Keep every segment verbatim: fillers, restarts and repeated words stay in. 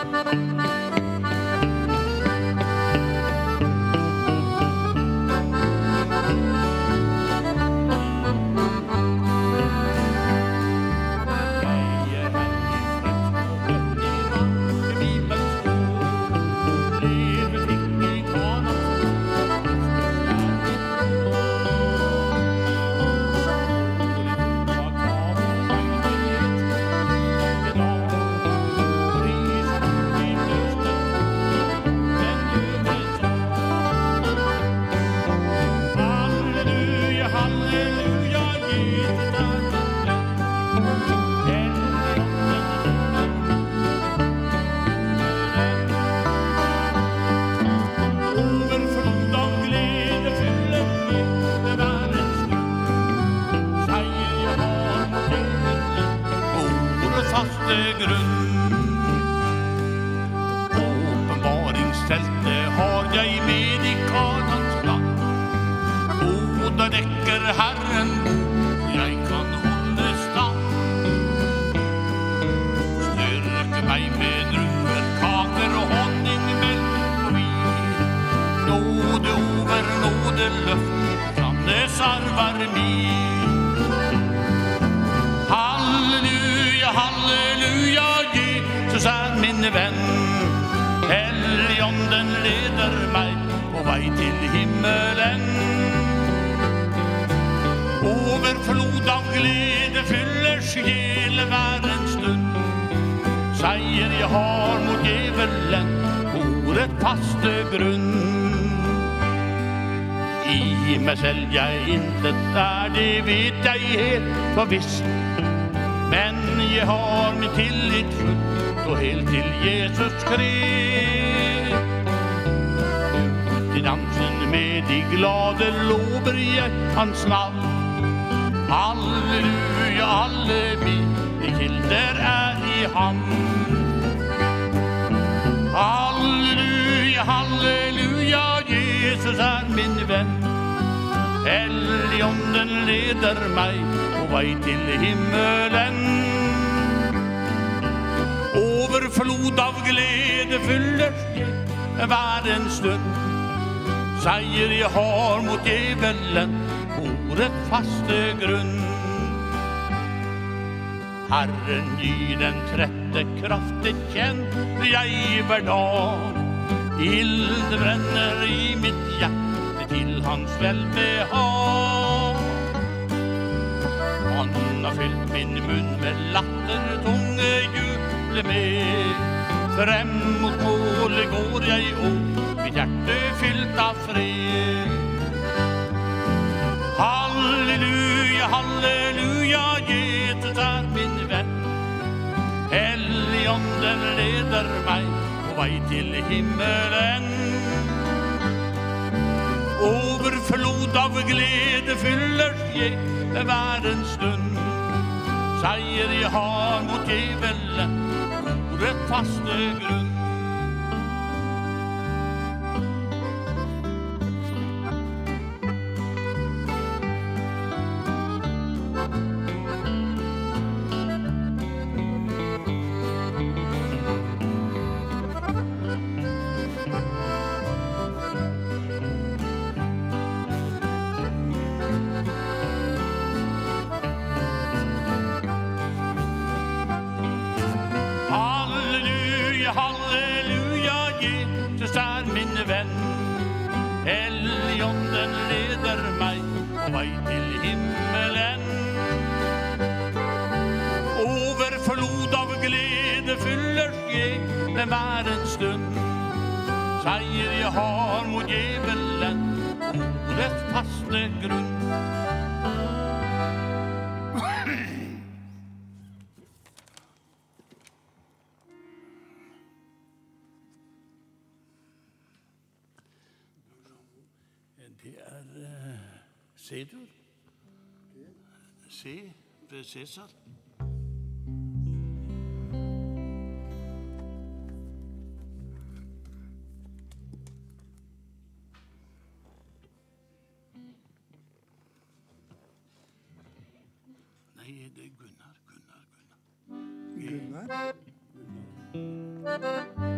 Visst, men jeg har min tillit fullt og helt til Jesus skrev. Til dansen med de glade lover jeg hans navn. Halleluja, alle mine kilder er i ham. Halleluja, halleluja, Jesus er min venn. Helligånden leder meg på vei til himmelen. Overflod av glede fyller jeg hver en stund. Seier jeg har mot djevelen på rett faste grunn. Herren gir den trette kraften, kjenner jeg hver dag. Ild brenner i mitt hjerte til hans velbehag. Han har fylt min munn med latter, tunge juble med. Frem mot målet går jeg, og mitt hjerte fylt av fred. Halleluja, halleluja, Jesus er min venn. Helligånden leder meg på vei til himmelen. Overflod av glede fyller jeg hver en stund. Seier jeg har mot djevelen på rett faste grunn. Helligånden leder meg på vei til himmelen. Overflod av glede fyller jeg hver en stund. Seier jeg har mot djevelen på rett faste grunn. Det er uh, C-dur. C, Cæsar. Nei, det er Gunnar, Gunnar, Gunnar. Gunnar? Gunnar.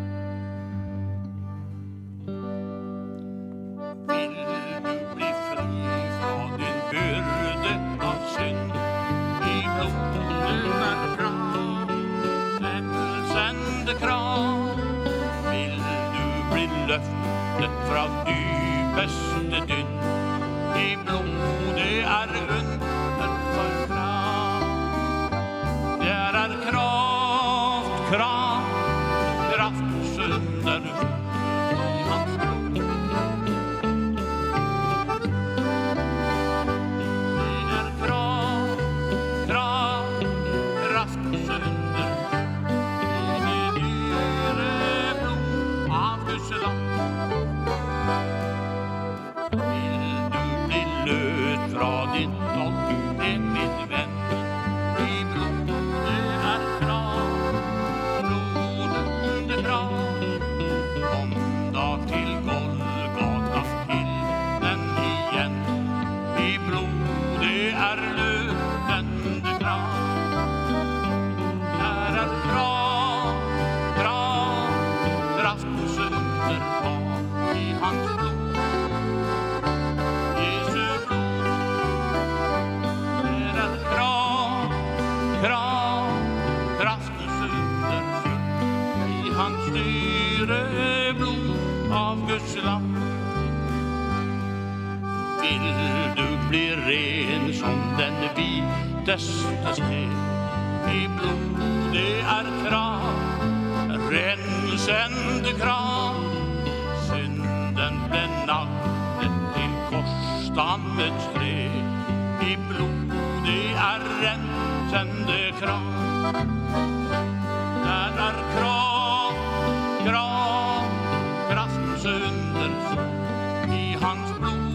løftet fra dypeste dynn. I blodet er under for kraft. Der er kraft, kraft, kraftsunder i hans blod. Det er kraft, kraft, kraftsunder i det dyre blod av Guds lam. Fra ditt ånd, en min venn, i blodet er kraft, blodende kraft. Kom da til Golgata, til den igjen, i blodet er løpende kraft. Der er kraft, kraft, kraftens underhav i hans blod. Guds lam. Vil du bli ren som den hviteste sted, i blodet er kraft, rensende kraft. Synden ble naglet til korsstammets tre, i blodet er rensende kraft. Der er kraft, kraft, kraftens underfull i hans blod,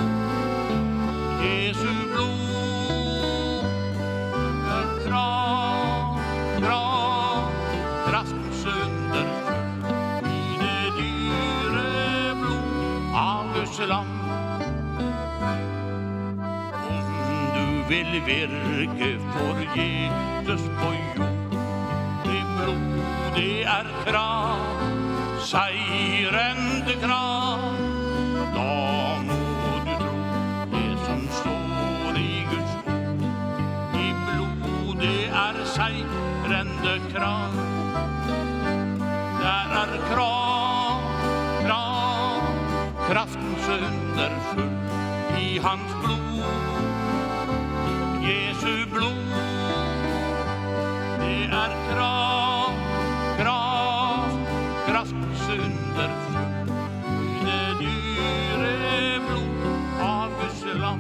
Jesu blod. Der er kraft, kraft, kraftens underfull i det dyre blod av Guds lam. Om du vil virke for Jesus på jord, i blodet er kraft, seirende kraft. Da må du tro det som står i Guds ord, i blodet er seirende kraft. Der er kraft, kraft, kraftens underfull i hans blod, Jesu blod. Det er kraft, kraft, kraftens underfull i det dyre blod av Guds lam.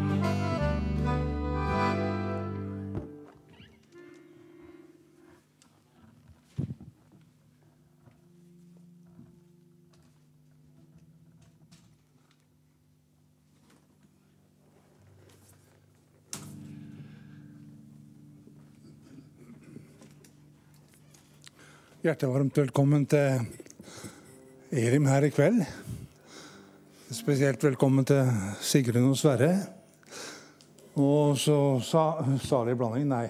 Hjertevarmt velkommen til Erim her i kveld. Spesielt velkommen til Sigrun og Sverre. Og så sa, salig blanding, nei.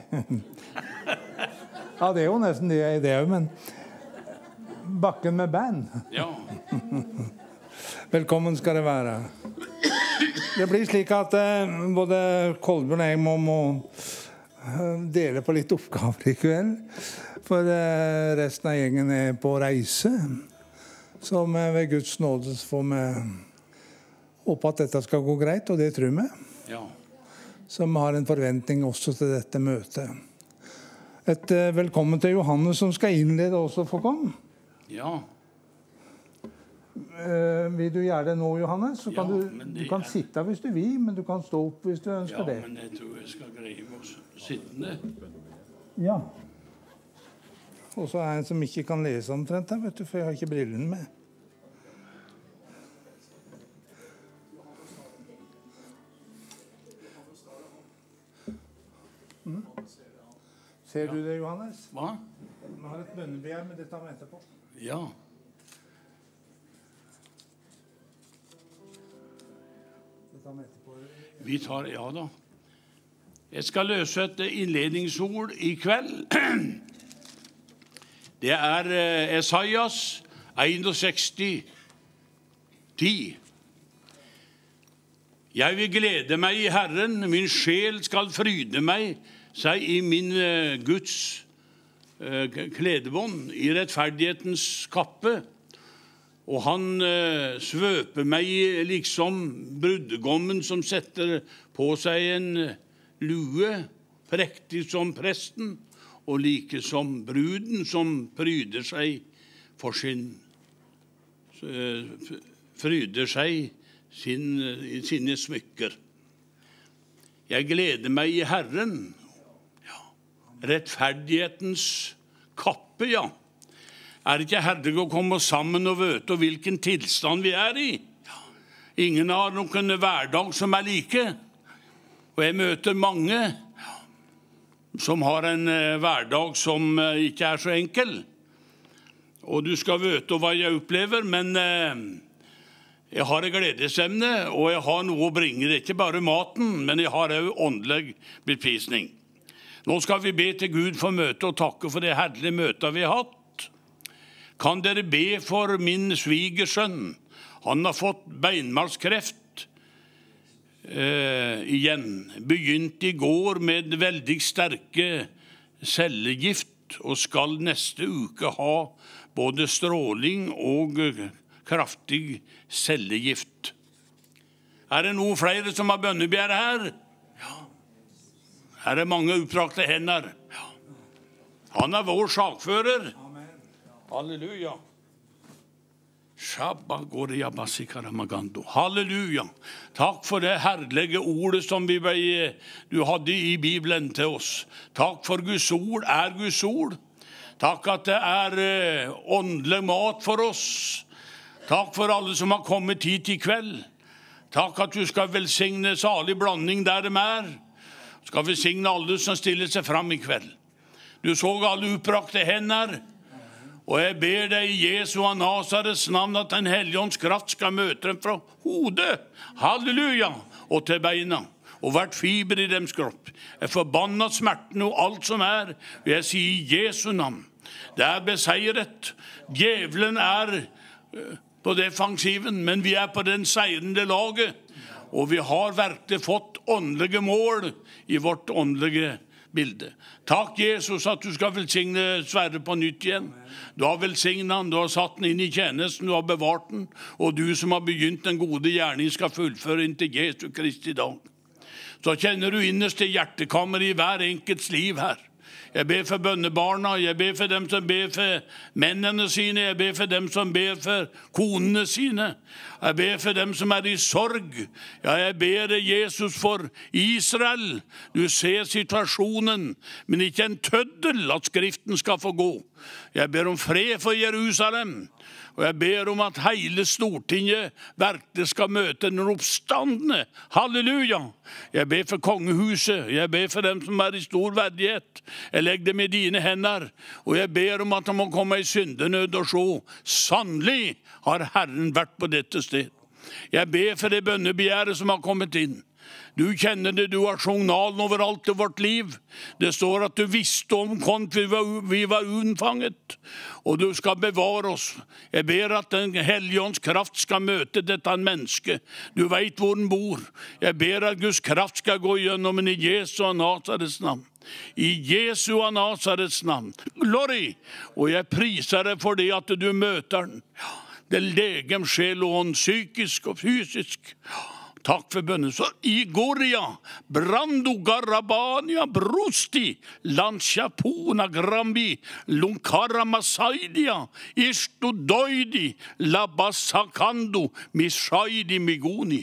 Ja, det er jo nesten det jeg er, men Bakken med band. Ja. Velkommen skal det være. Det blir slik at eh, både Kolbjørn og jeg må, må dele på litt oppgaver i kveld. For eh, resten av gjengen er på reise. Så ved Guds nåde får vi håpe at dette skal gå greit, og det tror vi. Ja. Så vi har en forventning også til dette møtet. Et eh, velkommen til Johannes som skal innlede også for kom. Ja. Eh, vil du gjøre det nå, Johannes? Så kan Ja, du, men du det kan er- sitte hvis du vil, men du kan stå opp hvis du ønsker Ja, det. men jeg tror jeg skal greie meg sittende. Ja. Og så er det en som ikke kan lese omtrent her, vet du, for jeg har ikke brillene med. Mm. Ser du det, Johannes? Hva? Vi har et bønnebegjær, men det tar vi etterpå. Ja. Det tar vi etterpå. Vi tar, ja da. Jeg skal løse et innledningsord i kveld. Det er eh, Esaias seksten, ti. Jeg vil glede meg i Herren, min sjel skal fryde meg, seg i min eh, Guds eh, kledebånd, i rettferdighetens kappe. Og han eh, svøper meg liksom brudgommen som setter på seg en lue, prektig som presten, og like som bruden som pryder seg for sin, eh, fryder seg sin, i sine smykker. Jeg gleder meg i Herren. Ja. Rettferdighetens kappe, ja. Er det ikke herlig å komme sammen og vite hvilken tilstand vi er i? Ja. Ingen har noen hverdag som er like. Og jeg møter mange ja, som har en uh, hverdag som uh, ikke er så enkel. Og du skal vite hva jeg opplever, men uh, jeg har et gledesemne, og jeg har noe å bringe. Det er ikke bare maten, men jeg har også åndelig bespisning. Nå skal vi be til Gud for møte og takke for det herlige møtet vi har hatt. Kan dere be for min svigersønn? Han har fått beinmargskreft eh, igjen. Begynte i går med veldig sterke cellegift, og skal neste uke ha både stråling og kraftig cellegift. Er det noen flere som har bønnebegjær her? Ja. Her er mange oppdrakte hender. Ja. Han er vår sakfører. Amen. Halleluja. Halleluja. Takk for det herlige ordet som vi, du hadde i Bibelen til oss. Takk for Guds ord er Guds ord. Takk at det er åndelig mat for oss. Takk for alle som har kommet hit i kveld. Takk at du skal velsigne salig blanding der de er. Du skal velsigne alle som stiller seg fram i kveld. Du så alle oppbrakte hender. Og jeg ber deg i Jesu av Nazarets navn at den helligånds kraft skal møte dem fra hodet. Halleluja! Og til beina. Og hvert fiber i dems kropp. Jeg forbanner smerten og alt som er. Og jeg sier i Jesu navn. Det er beseiret. Djevelen er på defensiven, men vi er på den seirende laget. Og vi har virkelig fått åndelige mål i vårt åndelige bilde. Takk, Jesus, at du skal velsigne Sverre på nytt igjen. Du har velsignet han, du har satt den inn i tjenesten, du har bevart den, og du som har begynt den gode gjerning skal fullføre inn til Jesu Kristi dag. Så kjenner du innerst i hjertekammeret i hver enkelts liv her. Jeg ber for bønnebarna, jeg ber for dem som ber for mennene sine, jeg ber for dem som ber for konene sine, jeg ber for dem som er i sorg. Ja, jeg ber Jesus for Israel. Du ser situasjonen, men ikke en tøddel at skriften skal få gå. Jeg ber om fred for Jerusalem. Og jeg ber om at hele Stortinget virkelig skal møte den oppstandende. Halleluja! Jeg ber for kongehuset. Jeg ber for dem som er i stor verdighet. Jeg legger dem i dine hender. Og jeg ber om at de må komme i syndenød og se. Sannelig har Herren vært på dette sted. Jeg ber for det bønnebegjæret som har kommet inn. Du kjenner det, du har journalen overalt i vårt liv. Det står at du visste om hvem vi var, vi var unnfanget, og du skal bevare oss. Jeg ber at den helligånds kraft skal møte dette menneske. Du vet hvor den bor. Jeg ber at Guds kraft skal gå gjennom den i Jesu av Nazarets navn. I Jesu av Nazarets navn. Glory! Og jeg priser deg for det at du møter den. Det legem, sjel og ånd, psykisk og fysisk. Takk for bønnen. Så Igoria, Brando Garabania, Brusti, Lanciapona Grambi, Lunkara Masaidia, Isto Doidi, Labasakando, Mishaidi Migoni.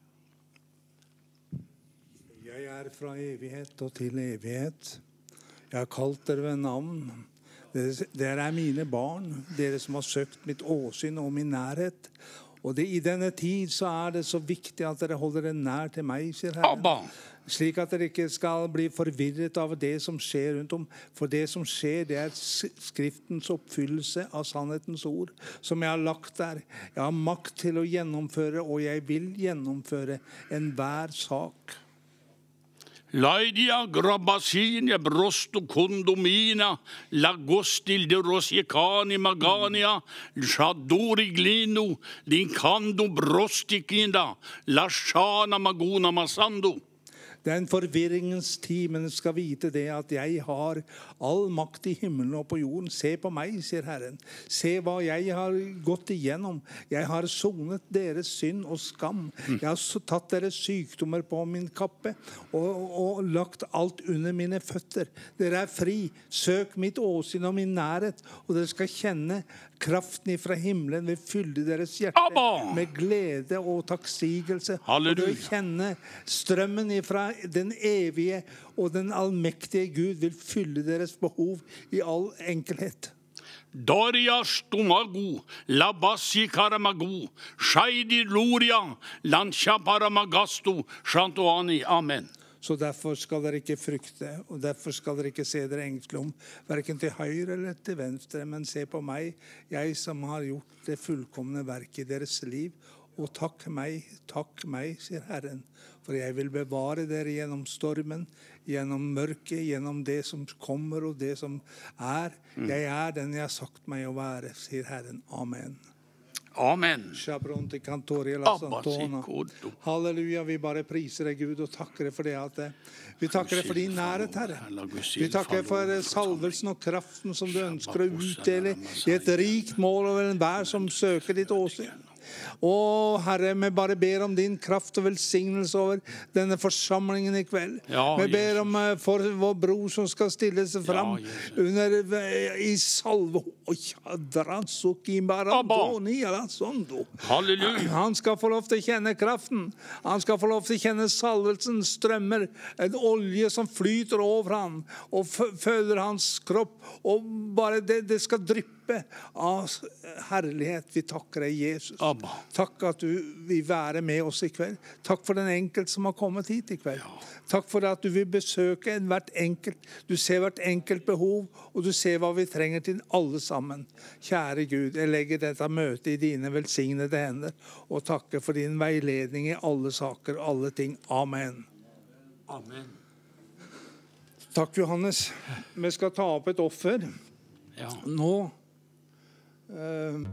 Jeg er fra evighet og til evighet. Jeg har kalt dere ved navn. Dere, dere er mine barn, dere som har søkt mitt åsyn og min nærhet. Og det, i denne tid så er det så viktig at dere holder det nær til meg, sier Herren. Abba. Slik at dere ikke skal bli forvirret av det som skjer rundt om. For det som skjer, det er skriftens oppfyllelse av sannhetens ord, som jeg har lagt der. Jeg har makt til å gjennomføre, og jeg vil gjennomføre enhver sak. Laidia grabasinia brosto kondomina lagostil de rosiekani magania shadori glino linkando brostikinda lashana maguna masando. Det er en forvirringens tid, men du skal vite det at jeg har all makt i himmelen og på jorden. Se på meg, sier Herren. Se hva jeg har gått igjennom. Jeg har sonet deres synd og skam. Jeg har tatt deres sykdommer på min kappe og, og lagt alt under mine føtter. Dere er fri. Søk mitt åsyn og min nærhet, og dere skal kjenne kraften fra himmelen vil fylle deres hjerte Abba. med glede og takksigelse. Halleluja. Og du kjenner strømmen fra den evige og den allmektige Gud vil fylle deres behov i all enkelhet. Daria stomago, labassi karamago, shaidi luria, lancia paramagasto, shantoani, amen. Så derfor skal dere ikke frykte, og derfor skal dere ikke se dere engstelig om, hverken til høyre eller til venstre, men se på meg, jeg som har gjort det fullkomne verk i deres liv, og takk meg, takk meg, sier Herren, for jeg vil bevare dere gjennom stormen, gjennom mørket, gjennom det som kommer og det som er. Jeg er den jeg har sagt meg å være, sier Herren. Amen. Amen. Halleluja, vi bare priser deg, Gud, og takker deg for det at vi takker deg for din nærhet, Herre. Vi takker deg for salvelsen og kraften som du ønsker å utdele i et rikt mål over enhver som søker ditt åsyn. Å, Herre, vi bare ber om din kraft og velsignelse over denne forsamlingen i kveld. Ja, vi ber om uh, for vår bror som skal stille seg fram ja, under, uh, i salve. Halleluja. Han skal få lov til å kjenne kraften. Han skal få lov til å kjenne salvelsen strømmer. En olje som flyter over han og føder hans kropp. Og bare det, det skal dryppe av herlighet. Vi takker deg, Jesus. Abba. Takk at du vil være med oss i kveld. Takk for den enkelt som har kommet hit i kveld. Ja. Takk for at du vil besøke hvert enkelt. Du ser hvert enkelt behov, og du ser hva vi trenger til alle sammen. Kjære Gud, jeg legger dette møtet i dine velsignede hender, og takker for din veiledning i alle saker, alle ting. Amen. Amen. Takk, Johannes. Vi skal ta opp et offer. Ja. Nå. Uh,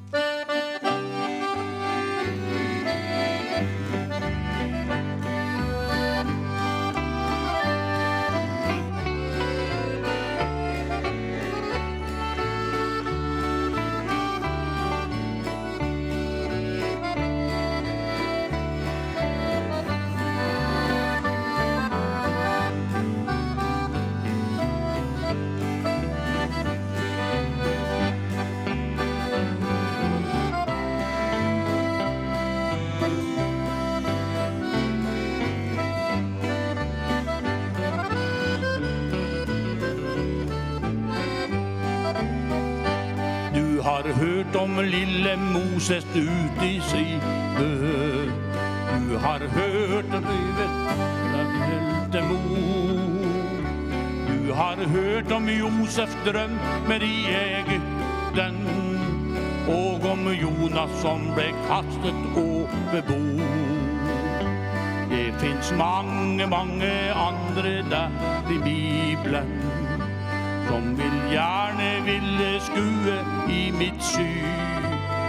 Har hørt om lille Moses ut i Sibø. Du har hørt om øyet av heltemod. Du har hørt om Josef drømmer i Egypten, og om Jonas som ble kastet over bord. Det finns mange, mange andre der i Bibelen som vil gjerne ville skue i mitt syn.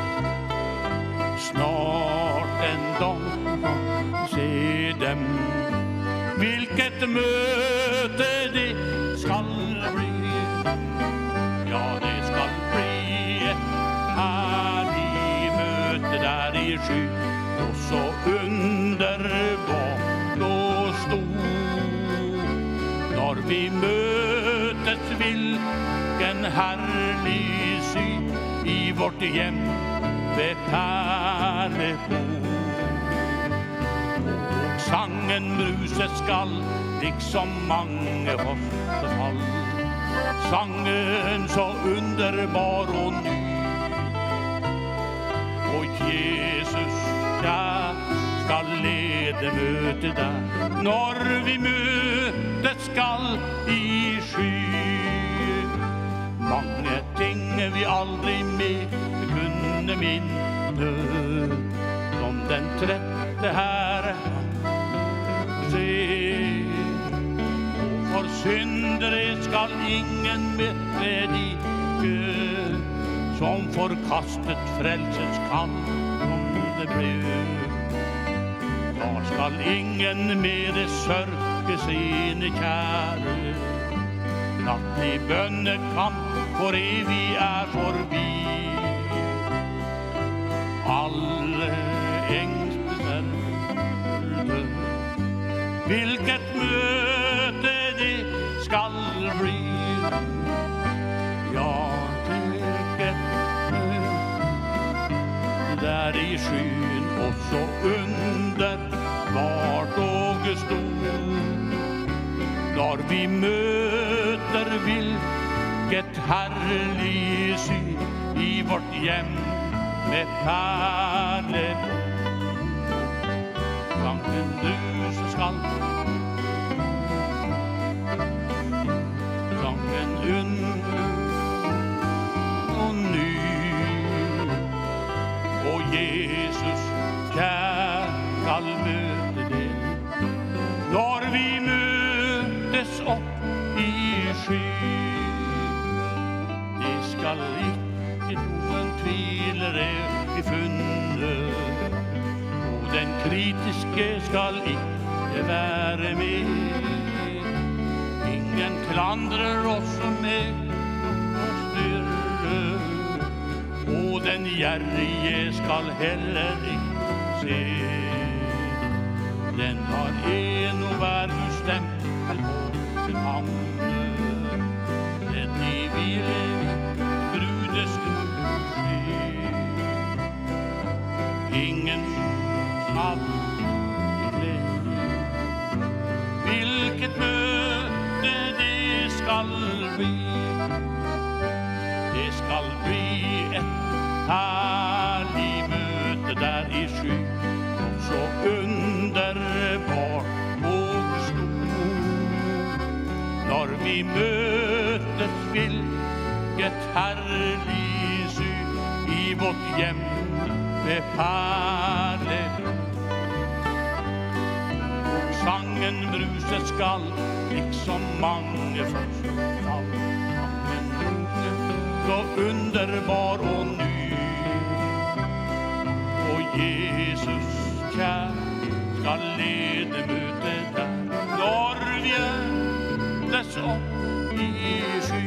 Snart en dag se dem, hvilket møte det skal bli. Ja, det skal bli et herlig møte der i sky, og så underbart og stor. Når vi møtes hvilken herlig syn i vårt hjem ved perleport. Og sangen bruse skal liksom mange fosterfall. Sangen så underbar og ny. Og Jesus kjær skal lede møtet der, når vi møtes skal i sky. Mange ting vi aldri mer kunne minne, som den trette Herre ser. Og for syndere skal ingen mer predike, som forkastet frelsens kall som det ble. Da skal skal ingen mere sørge sine kjære. Nattlig bønnekamp for evig er forbi. Alle engstes er død. Hvilket møte det skal bli. Ja, teket der i skyen også underbart og stort. Når vi møter hvilket herlig syn i vårt hjem med perler. Sangen duse skal, sangen unn og ny. Og Jesus kjær skal møte det når vi møtes opp i sky. Det skal ikke noen tvilere bli funnet, og den kritiske skal ikke være med. Ingen klandrer oss med å styrre, og den gjerrige skal heller ikke se. Den har en og hver stempel på sin hamne. Den i hvile brudeskruer skje. Ingen skal i glede. Hvilket møte det skal bli. Det skal bli et herlig møte der i sky, så underbart og stort. Når vi møtes hvilket herlig syn i vårt hjem med perler. Og sangen bruset skal liksom mange forsvall. Så underbar og ny. Og Jesus kjær skal lede møtet der når vi møtes opp i sky.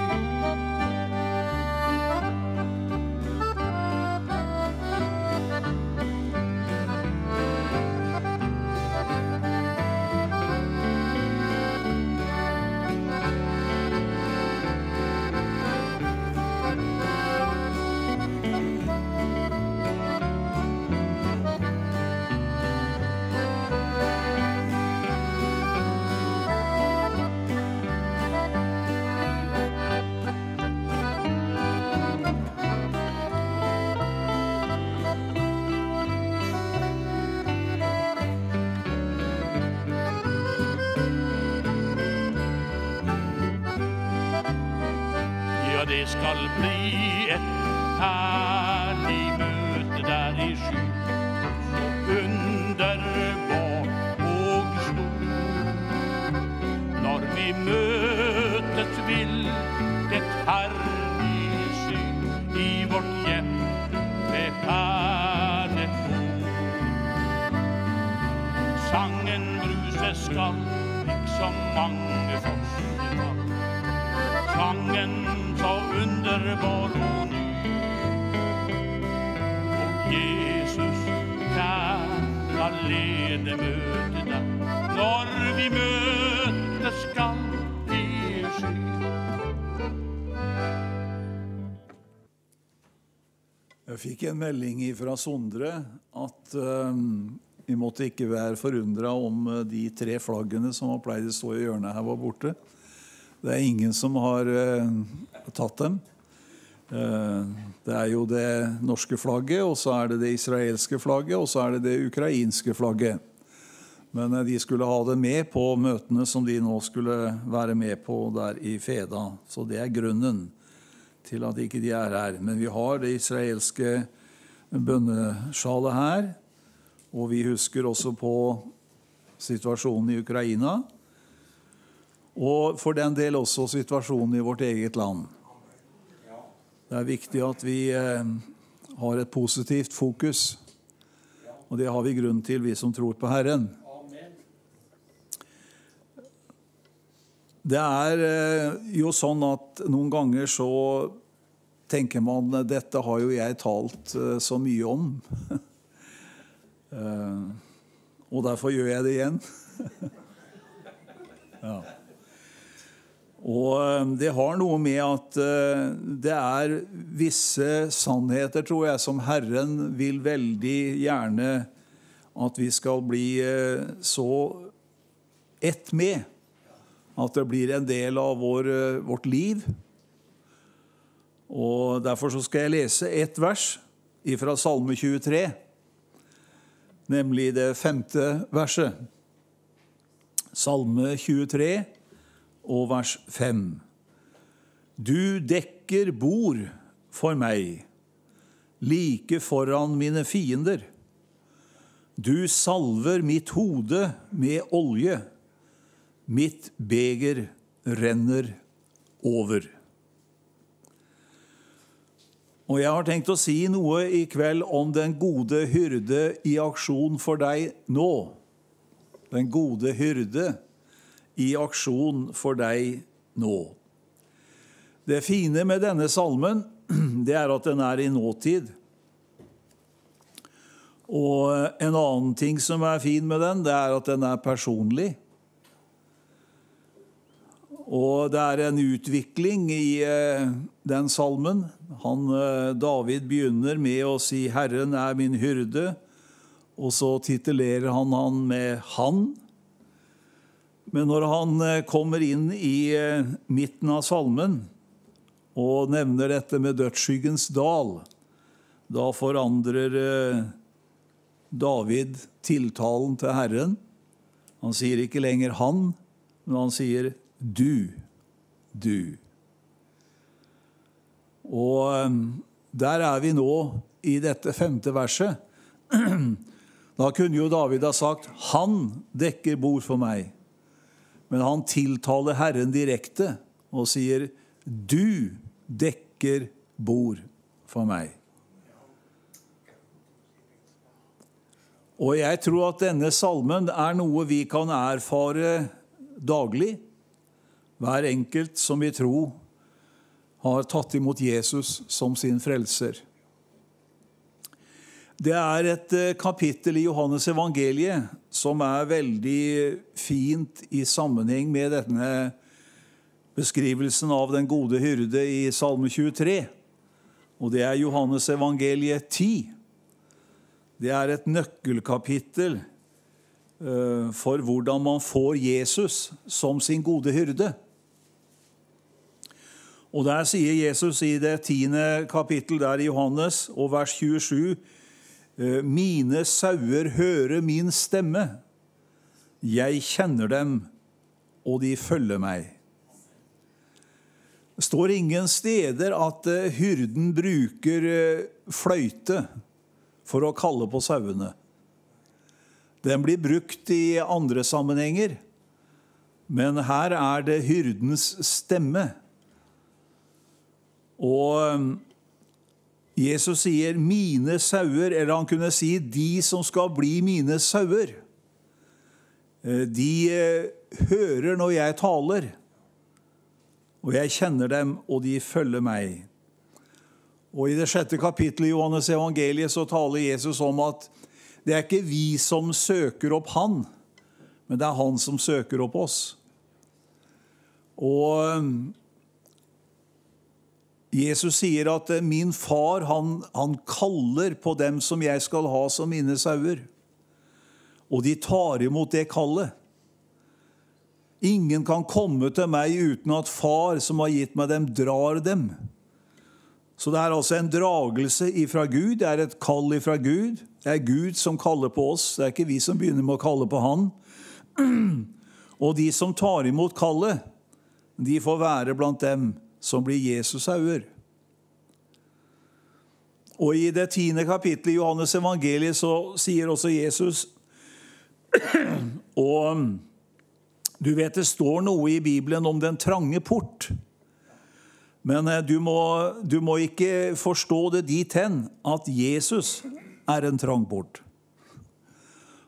Det skal bli et herlig møte der i sky, så underbart og stort. Når vi møtes hvilket herlig syn i vårt hjem med perlebord. Sangen bruse skal liksom mange forsvall. Sangen så underbar og ny. Og Jesus kjær skal lede møtet der når vi møtes skal i sky. Jeg fikk en melding fra Sondre at um, vi måtte ikke være forundret om de tre flaggene som har pleid å stå i hjørnet her var borte. Det er ingen som har uh, tatt dem. Uh, det er jo det norske flagget, og så er det det israelske flagget, og så er det det ukrainske flagget. Men uh, de skulle ha det med på møtene som de nå skulle være med på der i Feda. Så det er grunnen til at ikke de er her. Men vi har det israelske bønnesjalet her, og vi husker også på situasjonen i Ukraina, og for den del også situasjonen i vårt eget land. Det er viktig at vi eh, har et positivt fokus, Og det har vi grunn til, vi som tror på Herren. Amen. Det er jo sånn at noen ganger så tenker man, dette har jo jeg talt så mye om. Og derfor gjør jeg det igjen. Ja. Og det har noe med at det er visse sannheter, tror jeg, som Herren vil veldig gjerne at vi skal bli så ett med, at det blir en del av vår, vårt liv. Og derfor så skal jeg lese et vers fra Salme tjuetre, nemlig det femte verset. Salme tjuetre og vers fem. Du dekker bord for meg, like foran mine fiender. Du salver mitt hode med olje, mitt beger renner over. Og jeg har tenkt å si noe i kveld om den gode hyrde i aksjon for deg nå. Den gode hyrde i aksjon for deg nå. Det fine med denne salmen, det er at den er i nåtid. Og en annen ting som er fin med den, det er at den er personlig. Og det er en utvikling i den salmen. Han, David begynner med å si, Herren er min hyrde, og så titulerer han han med han. Men når han kommer inn i midten av salmen, og nevner dette med dødsskyggens dal, da forandrer David tiltalen til Herren. Han sier ikke lenger han, men han sier du, du. Og der er vi nå i dette femte verset. Da kunne jo David ha sagt, han dekker bord for meg. Men han tiltaler Herren direkte og sier, du dekker bord for meg. Og jeg tror at denne salmen er noe vi kan erfare daglig. Hver enkelt som vi tror har tatt imot Jesus som sin frelser. Det er et kapittel i Johannes evangeliet som er veldig fint i sammenheng med denne beskrivelsen av den gode hyrde i Salme tjuetre. Og det er Johannes evangeliet ti. Det er et nøkkelkapittel for hvordan man får Jesus som sin gode hyrde. Og der sier Jesus i det tiende kapittel der i Johannes, og vers tjuesju, mine sauer hører min stemme. Jeg kjenner dem, og de følger meg. Det står ingen steder at hyrden bruker fløyte for å kalle på sauene. Den blir brukt i andre sammenhenger, men her er det hyrdens stemme. Og Jesus sier mine sauer, eller han kunne si de som skal bli mine sauer. De hører når jeg taler, og jeg kjenner dem, og de følger meg. Og i det sjette kapittelet i Johannes evangeliet så taler Jesus om at det er ikke vi som søker opp han, men det er han som søker opp oss. Og Jesus sier at min far, han, han kaller på dem som jeg skal ha som mine sauer. Og de tar imot det kallet. Ingen kan komme til meg uten at far som har gitt meg dem, drar dem. Så det er altså en dragelse ifra Gud, det er et kall ifra Gud. Det er Gud som kaller på oss, det er ikke vi som begynner med å kalle på han. Og de som tar imot kallet, de får være blant dem som blir Jesus sauer. Og i det tiende kapittelet i Johannes evangeliet så sier også Jesus, og du vet det står noe i Bibelen om den trange port, men du må, du må ikke forstå det dit hen at Jesus er en trang port.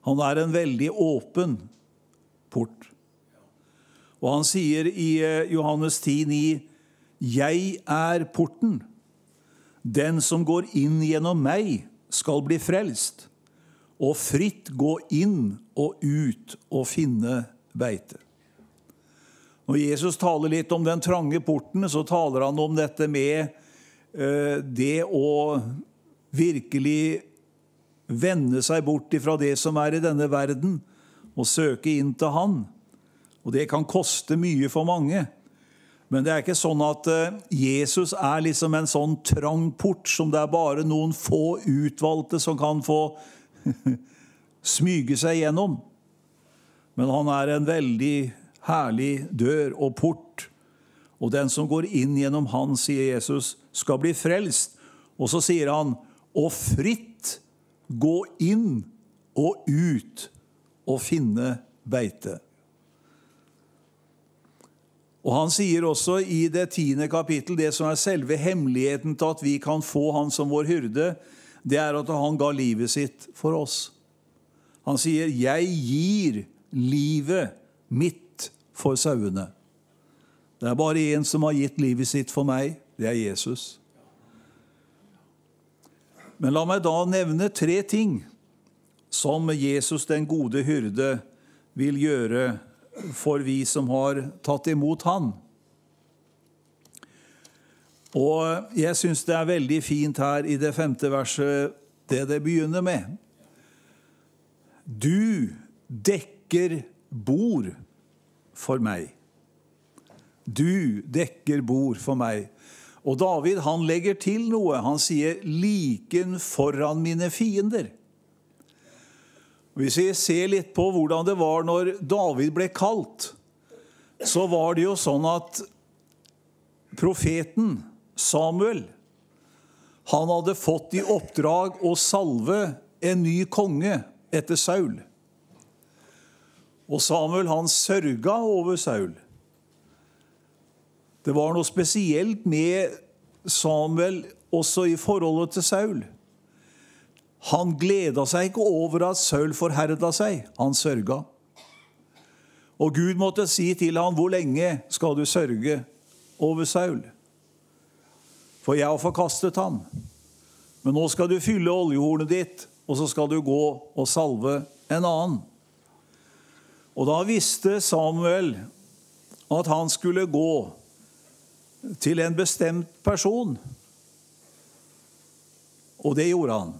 Han er en veldig åpen port. Og han sier i Johannes ti ni, «Jeg er porten. Den som går inn gjennom meg skal bli frelst, og fritt gå inn og ut og finne beite.» Når Jesus taler litt om den trange porten, så taler han om dette med eh, det å virkelig vende seg bort fra det som er i denne verden, og søke inn til han. Og det kan koste mye for mange. Men det er ikke sånn at eh, Jesus er liksom en sånn trang port, som det er bare noen få utvalgte som kan få smyge seg gjennom. Men han er en veldig herlig dør og port. Og den som går inn gjennom han, sier Jesus, skal bli frelst. Og så sier han, og fritt gå inn og ut og finne beite. Og han sier også i det tiende kapittel, det som er selve hemmeligheten til at vi kan få han som vår hyrde, det er at han ga livet sitt for oss. Han sier, jeg gir livet mitt for sauene. Det er bare en som har gitt livet sitt for meg, det er Jesus. Men la meg da nevne tre ting som Jesus, den gode hyrde, vil gjøre for vi som har tatt imot han. Og jeg synes det er veldig fint her i det femte verset, det det begynner med. Du dekker bord for meg. Du dekker bord for meg. Og David, han legger til noe. Han sier, liken foran mine fiender. Hvis vi ser litt på hvordan det var når David ble kalt, så var det jo sånn at profeten Samuel, han hadde fått i oppdrag å salve en ny konge etter Saul. Og Samuel, han sørga over Saul. Det var noe spesielt med Samuel også i forholdet til Saul. Han gledet seg ikke over at Saul forherdet seg. Han sørga. Og Gud måtte si til ham, hvor lenge skal du sørge over Saul? For jeg har forkastet ham. Men nå skal du fylle oljehornet ditt, og så skal du gå og salve en annen. Og da visste Samuel at han skulle gå til en bestemt person. Og det gjorde han.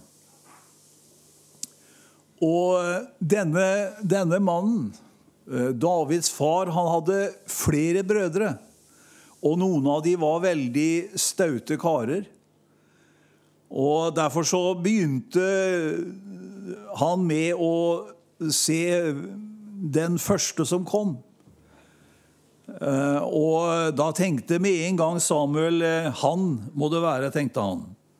Og denne, denne mannen, Davids far, han hadde flere brødre. Og noen av de var veldig staute karer. Og derfor så begynte han med å se den første som kom. Og da tenkte med en gang Samuel, han må det være, tenkte han.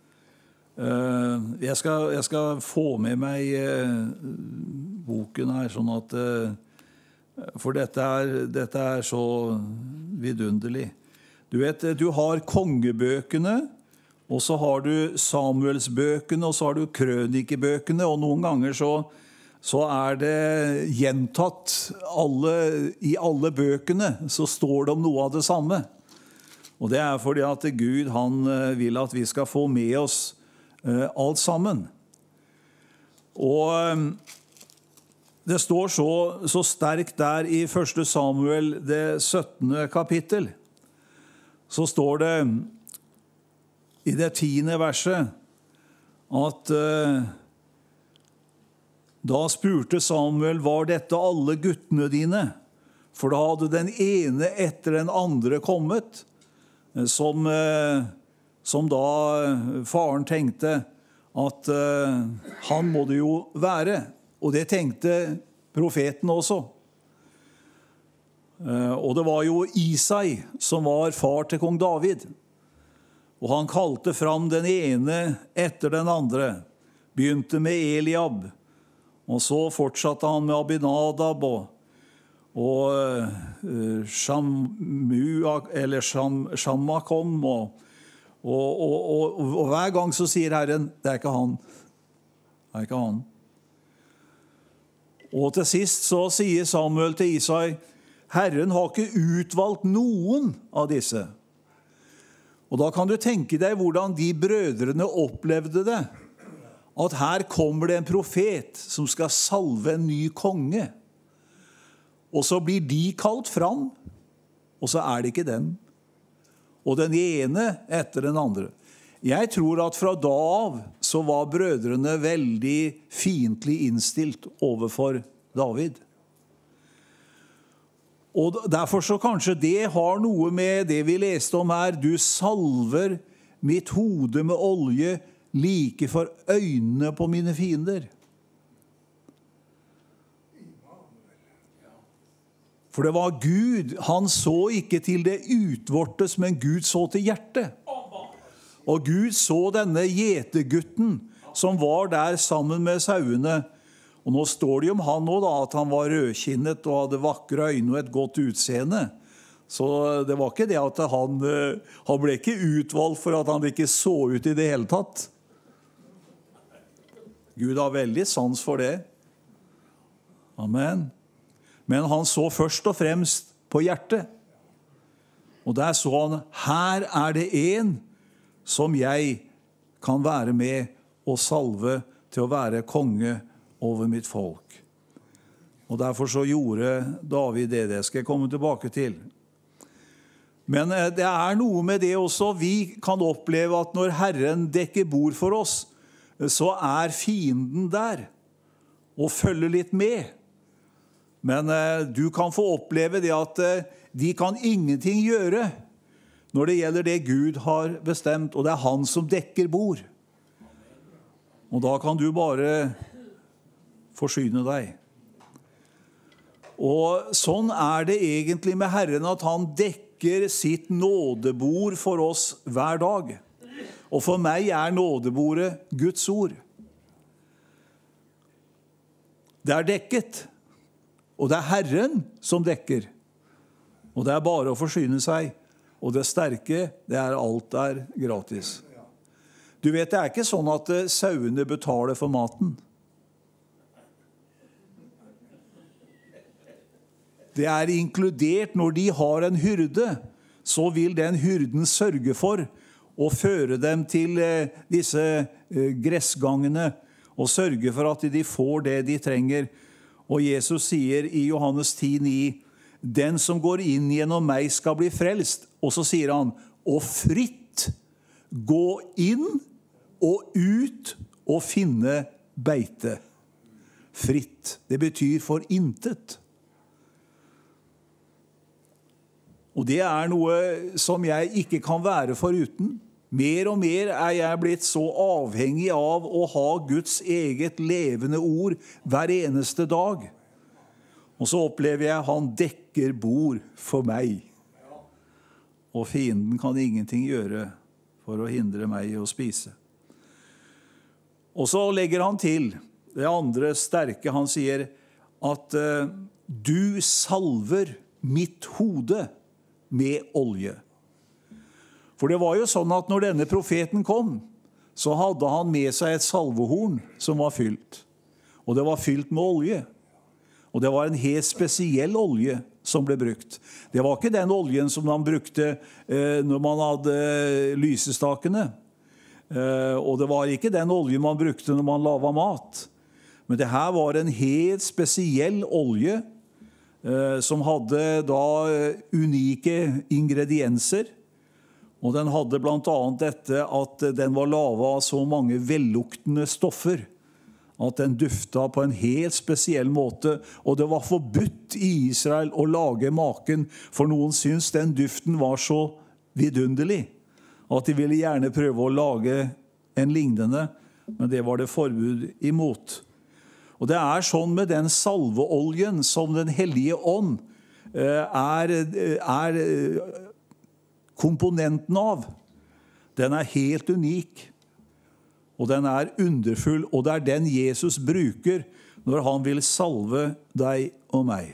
Jeg skal, jeg skal få med meg boken her, sånn at, for dette er, dette er så vidunderlig. Du vet, du har kongebøkene, og så har du Samuelsbøkene, og så har du krønikebøkene, og noen ganger så, så er det gjentatt alle, i alle bøkene, så står det om noe av det samme. Og det er fordi at Gud, han vil at vi skal få med oss uh, alt sammen. Og um, det står så, så sterkt der i første Samuel, det syttende kapittel, så står det i det tiende verset at uh, da spurte Samuel, var dette alle guttene dine? For da hadde den ene etter den andre kommet, som, uh, som da faren tenkte at uh, han må det jo være. Og det tenkte profeten også. Og det var jo Isai som var far til kong David. Og han kalte fram den ene etter den andre. Begynte med Eliab. Og så fortsatte han med Abinadab og, og uh, Shamua, eller Sham, Shamma kom. Og, og, og, og, og hver gang så sier Herren, det er ikke han. Det er ikke han. Og til sist så sier Samuel til Isai, Herren har ikke utvalgt noen av disse. Og da kan du tenke deg hvordan de brødrene opplevde det. At her kommer det en profet som skal salve en ny konge. Og så blir de kalt fram, og så er det ikke den. Og den ene etter den andre. Jeg tror at fra da av så var brødrene veldig fiendtlig innstilt overfor David. Og derfor så kanskje det har noe med det vi leste om her. Du salver mitt hode med olje like for øynene på mine fiender. For det var Gud, han så ikke til det utvortes, men Gud så til hjertet. Og Gud så denne gjetergutten som var der sammen med sauene. Og nå står det om han også da, at han var rødkinnet og hadde vakre øyne og et godt utseende. Så det var ikke det at han, han ble ikke utvalgt for at han ikke så ut i det hele tatt. Gud har veldig sans for det. Amen. Men han så først og fremst på hjertet. Og der så han, her er det en som jeg kan være med og salve til å være konge over mitt folk. Og derfor så gjorde David det. Det skal jeg komme tilbake til. Men det er noe med det også. Vi kan oppleve at når Herren dekker bord for oss, så er fienden der og følger litt med. Men eh, du kan få oppleve det at eh, de kan ingenting gjøre når det gjelder det Gud har bestemt, og det er han som dekker bord. Og da kan du bare forsyne deg. Og sånn er det egentlig med Herren, at han dekker sitt nådebord for oss hver dag. Og for meg er nådebordet Guds ord. Det er dekket. Og det er Herren som dekker. Og det er bare å forsyne seg. Og det sterke, det er alt der gratis. Du vet, det er ikke sånn at sauene betaler for maten. Det er inkludert når de har en hyrde, så vil den hyrden sørge for å føre dem til disse gressgangene og sørge for at de får det de trenger. Og Jesus sier i Johannes ti ni, den som går inn gjennom meg skal bli frelst. Og så sier han, og fritt gå inn og ut og finne beite. Fritt, det betyr for intet. Og det er noe som jeg ikke kan være foruten. Mer og mer er jeg blitt så avhengig av å ha Guds eget levende ord hver eneste dag. Og så opplever jeg han dekker bord for meg. Og fienden kan ingenting gjøre for å hindre meg i å spise. Og så legger han til det andre sterke. Han sier at uh, du salver mitt hode med olje. For det var jo sånn at når denne profeten kom, så hadde han med seg et salvehorn som var fylt. Og det var fylt med olje. Og det var en helt spesiell olje som ble brukt. Det var ikke den oljen som man brukte eh, når man hadde lysestakene. Eh, og det var ikke den oljen man brukte når man lavet mat. Men det her var en helt spesiell olje eh, som hadde da unike ingredienser. Og den hadde blant annet dette at den var lavet av så mange velluktende stoffer, at den dufta på en helt spesiell måte. Og det var forbudt i Israel å lage maken, for noen syntes den duften var så vidunderlig, at de ville gjerne prøve å lage en lignende, men det var det forbud imot. Og det er sånn med den salveoljen som den hellige ånd er, er komponenten av. Den er helt unik, og den er underfull, og det er den Jesus bruker når han vil salve deg og meg.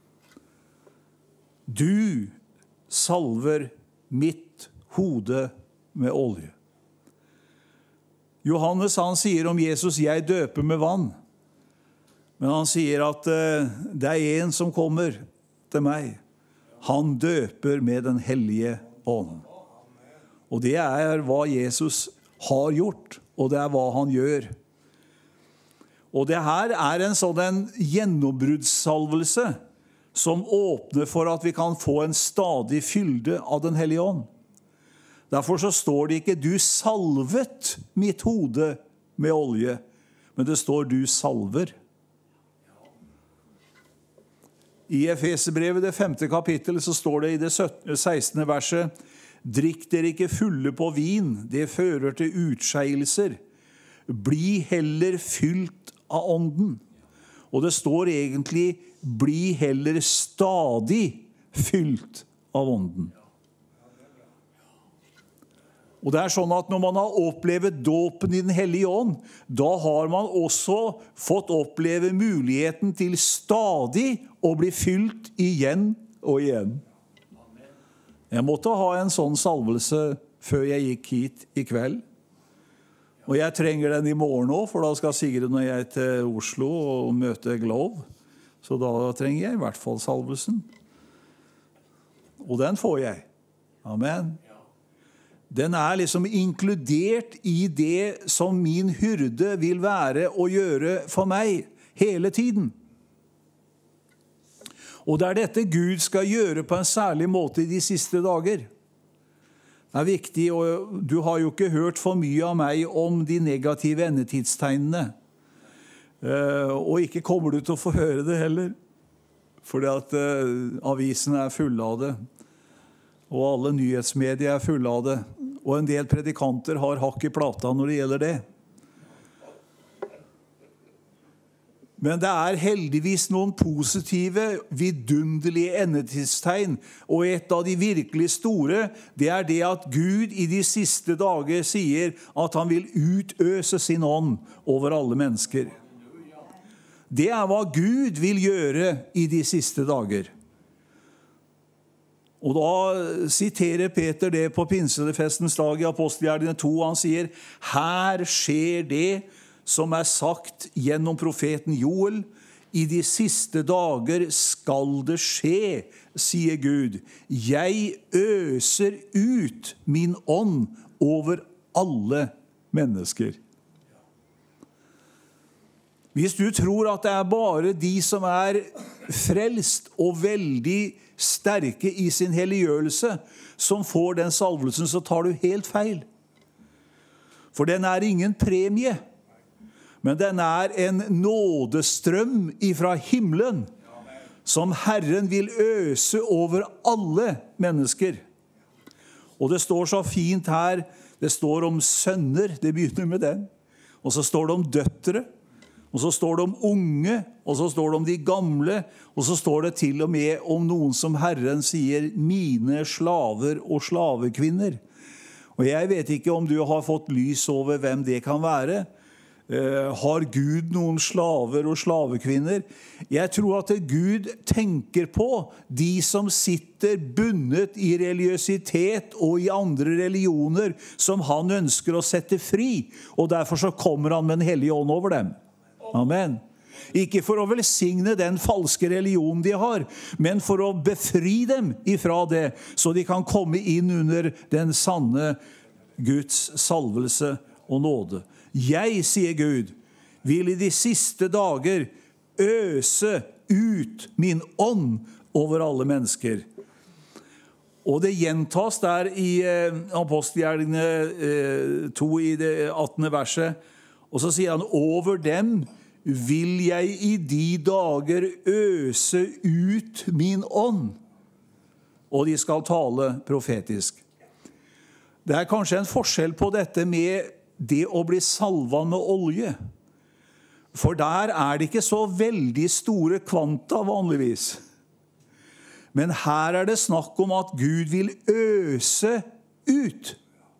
Du salver mitt hode med olje. Johannes han sier om Jesus, jeg døper med vann. Men han sier at uh, det er en som kommer til meg. Han døper med den hellige ånd. Og det er hva Jesus har gjort, og det er hva han gjør. Og det her er en sånn en gjennombruddssalvelse som åpner for at vi kan få en stadig fylde av den hellige ånd. Derfor så står det ikke «Du salvet mitt hode med olje», men det står «Du salver». I Efeserbrevet, det femte kapittel, så står det i det sekstende verset «Drikk dere ikke fulle på vin, det fører til utskeielser. Bli heller fylt av ånden». Og det står egentlig «Bli heller stadig fylt av ånden». Og det er sånn at når man har opplevd dåpen i den hellige ånd, da har man også fått oppleve muligheten til stadig å bli fylt igjen og igjen. Jeg måtte ha en sånn salvelse før jeg gikk hit i kveld. Og jeg trenger den i morgen også, for da skal Sigrid når jeg er til Oslo og møte Glove. Så da trenger jeg i hvert fall salvelsen. Og den får jeg. Amen. Den er liksom inkludert i det som min hyrde vil være og gjøre for meg hele tiden. Og det er dette Gud skal gjøre på en særlig måte i de siste dager. Det er viktig, og du har jo ikke hørt for mye av meg om de negative endetidstegnene. Og ikke kommer du til å få høre det heller, fordi at avisene er fulle av det. Og alle nyhetsmedier er fulle av det. Og en del predikanter har hakk i plata når det gjelder det. Men det er heldigvis noen positive, vidunderlige endetidstegn. Og et av de virkelig store, det er det at Gud i de siste dager sier at han vil utøse sin ånd over alle mennesker. Det er hva Gud vil gjøre i de siste dager. Og da siterer Peter det på pinselefestens dag i Apostelgjerningene to. Han sier, her skjer det som er sagt gjennom profeten Joel. I de siste dager skal det skje, sier Gud. Jeg øser ut min ånd over alle mennesker. Hvis du tror at det er bare de som er frelst og veldig sterke i sin helliggjørelse som får den salvelsen, så tar du helt feil. For den er ingen premie, men den er en nådestrøm ifra himmelen som Herren vil øse over alle mennesker. Og det står så fint her, det står om sønner, det begynner med den, og så står det om døtre, og så står det om unge, og så står det om de gamle, og så står det til og med om noen som Herren sier, mine slaver og slavekvinner. Og jeg vet ikke om du har fått lys over hvem det kan være. Uh, har Gud noen slaver og slavekvinner? Jeg tror at Gud tenker på de som sitter bundet i religiøsitet og i andre religioner som han ønsker å sette fri, og derfor så kommer han med en hellig ånd over dem. Amen. Ikke for å velsigne den falske religionen de har, men for å befri dem ifra det, så de kan komme inn under den sanne Guds salvelse og nåde. Jeg, sier Gud, vil i de siste dager øse ut min ånd over alle mennesker. Og det gjentas der i eh, Apostelgjerningene eh, to i det attende verset, og så sier han, over dem vil jeg i de dager øse ut min ånd, og de skal tale profetisk. Det er kanskje en forskjell på dette med det å bli salvet med olje. For der er det ikke så veldig store kvanta vanligvis. Men her er det snakk om at Gud vil øse ut.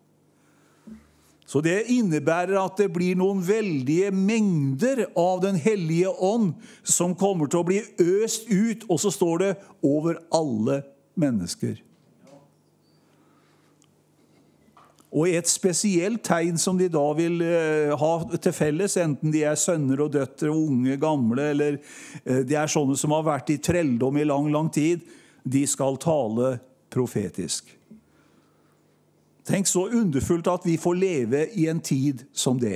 Så det innebærer at det blir noen veldige mengder av den hellige ånd som kommer til å bli øst ut, og så står det over alle mennesker. Og et spesielt tegn som de da vil eh, ha til felles, enten de er sønner og døtre, unge, gamle, eller eh, de er sånne som har vært i trelldom i lang, lang tid, de skal tale profetisk. Tenk så underfullt at vi får leve i en tid som det.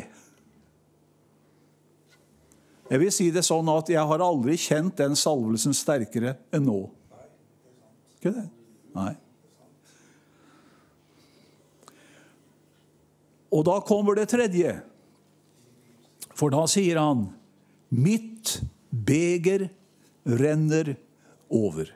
Jeg vil si det sånn at jeg har aldri kjent den salvelsen sterkere enn nå. Ikke det? Nei. Og da kommer det tredje. For da sier han, mitt beger renner over.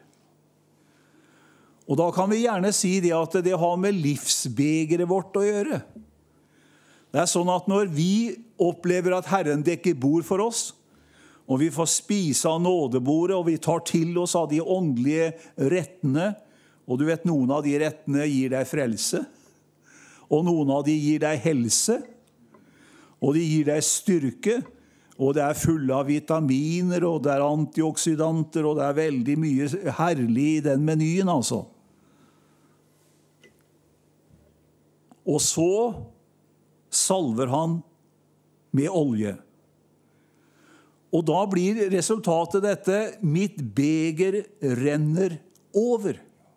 Og da kan vi gjerne si det at det har med livsbegeret vårt å gjøre. Det er sånn at når vi opplever at Herren dekker bord for oss, og vi får spise av nådebordet, og vi tar til oss av de åndelige rettene, og du vet, noen av de rettene gir deg frelse, og noen av de gir deg helse, og de gir deg styrke, og det er fulle av vitaminer, og det er antioksidanter, og det er veldig mye herlig i den menyen, altså. Og så salver han med olje. Og da blir resultatet dette, mitt beger renner over.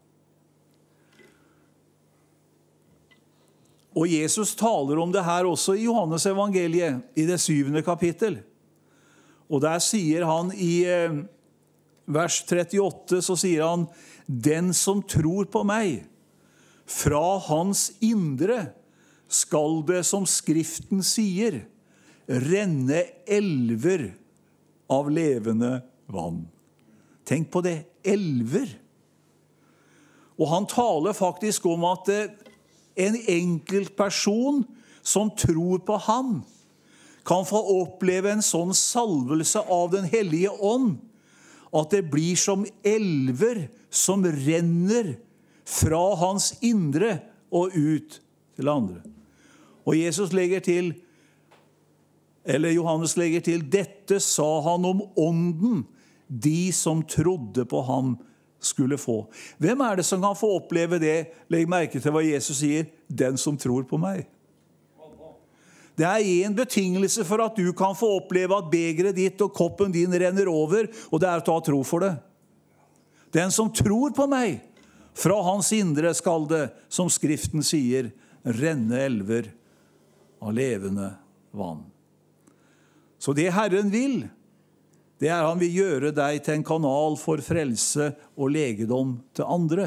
Og Jesus taler om det her også i Johannes evangeliet, i det syvende kapittel. Og der sier han i eh, vers trettiåtte, så sier han, den som tror på meg, fra hans indre skal det, som Skriften sier, renne elver av levende vann. Tenk på det, elver. Og han taler faktisk om at en enkelt person som tror på ham, kan få oppleve en sånn salvelse av den hellige ånd, at det blir som elver som renner fra hans indre og ut til andre. Og Jesus legger til, eller Johannes legger til, dette sa han om ånden, de som trodde på ham skulle få. Hvem er det som kan få oppleve det? Legg merke til hva Jesus sier, den som tror på meg. Det er en betingelse for at du kan få oppleve at begeret ditt og koppen din renner over, og det er at du har tro for det. Den som tror på meg, fra hans indre skal det, som Skriften sier, renne elver av levende vann. Så det Herren vil, det er han vil gjøre deg til en kanal for frelse og legedom til andre.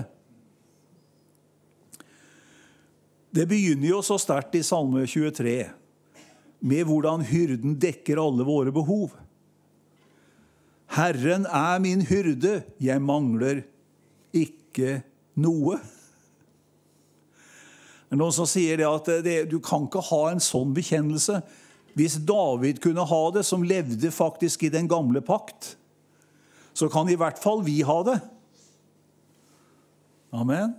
Det begynner jo så sterkt i Salme tjuetre, med hvordan hyrden dekker alle våre behov. Herren er min hyrde, jeg mangler ikke noe. Det er noen som sier det at det, du kan ikke ha en sånn bekjennelse. Hvis David kunne ha det, som levde faktisk i den gamle pakt, så kan i hvert fall vi ha det. Amen.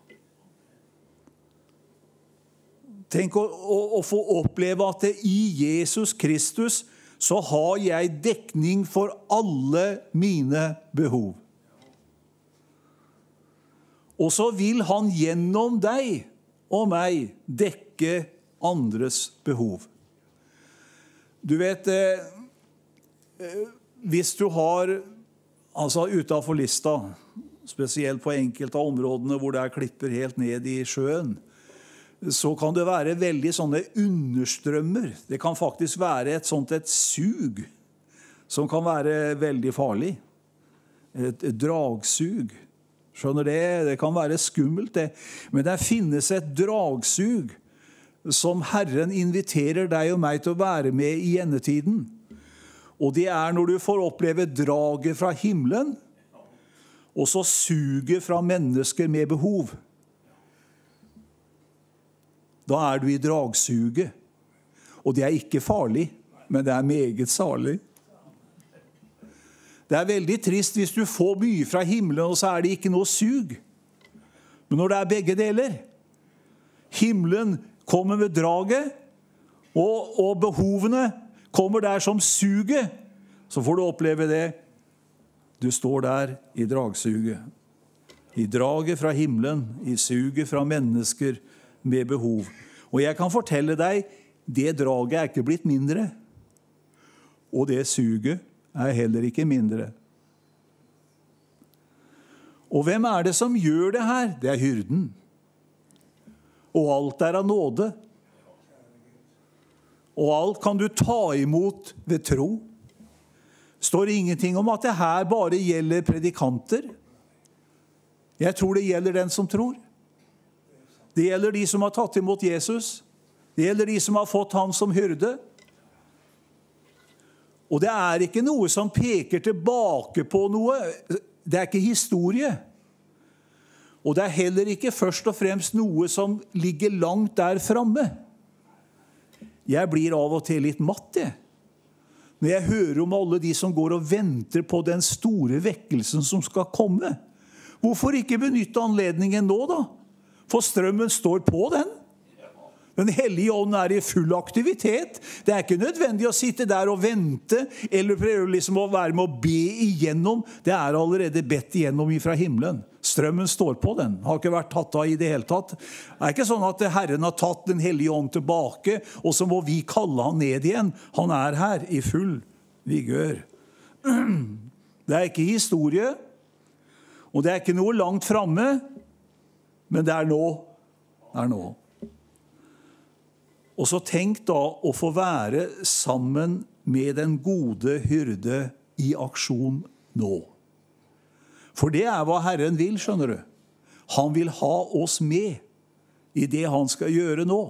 Tenk å, å, å få oppleve at det i Jesus Kristus så har jeg dekning for alle mine behov. Og så vil han gjennom deg og meg dekke andres behov. Du vet, eh, hvis du har, altså utenfor lista, spesielt på enkelte av områdene hvor det er klipper helt ned i sjøen, så kan det være veldig sånne understrømmer. Det kan faktisk være et sånt et sug, som kan være veldig farlig. Et, et dragsug. Skjønner det? Det kan være skummelt det. Men det finnes et dragsug som Herren inviterer deg og meg til å være med i endetiden. Og det er når du får oppleve draget fra himmelen, og så suget fra mennesker med behov. Da er du i dragsuget. Og det er ikke farlig, men det er meget salig. Det er veldig trist hvis du får mye fra himmelen, og så er det ikke noe sug. Men når det er begge deler, himmelen kommer med draget, og, og behovene kommer der som suget, så får du oppleve det. Du står der i dragsuget. I draget fra himmelen, i suget fra mennesker med behov. Og jeg kan fortelle deg, det draget er ikke blitt mindre. Og det suget er heller ikke mindre. Og hvem er det som gjør det her? Det er hyrden. Og alt er av nåde. Og alt kan du ta imot ved tro. Står ingenting om at det her bare gjelder predikanter. Jeg tror det gjelder den som tror. Det gjelder de som har tatt imot Jesus. Det gjelder de som har fått ham som hyrde. Og det er ikke noe som peker tilbake på noe. Det er ikke historie. Og det er heller ikke først og fremst noe som ligger langt der fremme. Jeg blir av og til litt matt, jeg. Når jeg hører om alle de som går og venter på den store vekkelsen som skal komme. Hvorfor ikke benytte anledningen nå, da? For strømmen står på den. Den hellige ånd er i full aktivitet. Det er ikke nødvendig å sitte der og vente, eller prøve liksom å være med å be igjennom. Det er allerede bedt igjennom fra himmelen. Strømmen står på den. Har ikke vært tatt av i det hele tatt. Det er ikke sånn at Herren har tatt den hellige ånd tilbake, og så må vi kalle han ned igjen. Han er her i full vigør. Det er ikke historie, og det er ikke noe langt fremme, men det er nå. Det er nå. Og så tenk da å få være sammen med den gode hyrde i aksjon nå. For det er hva Herren vil, skjønner du. Han vil ha oss med i det han skal gjøre nå.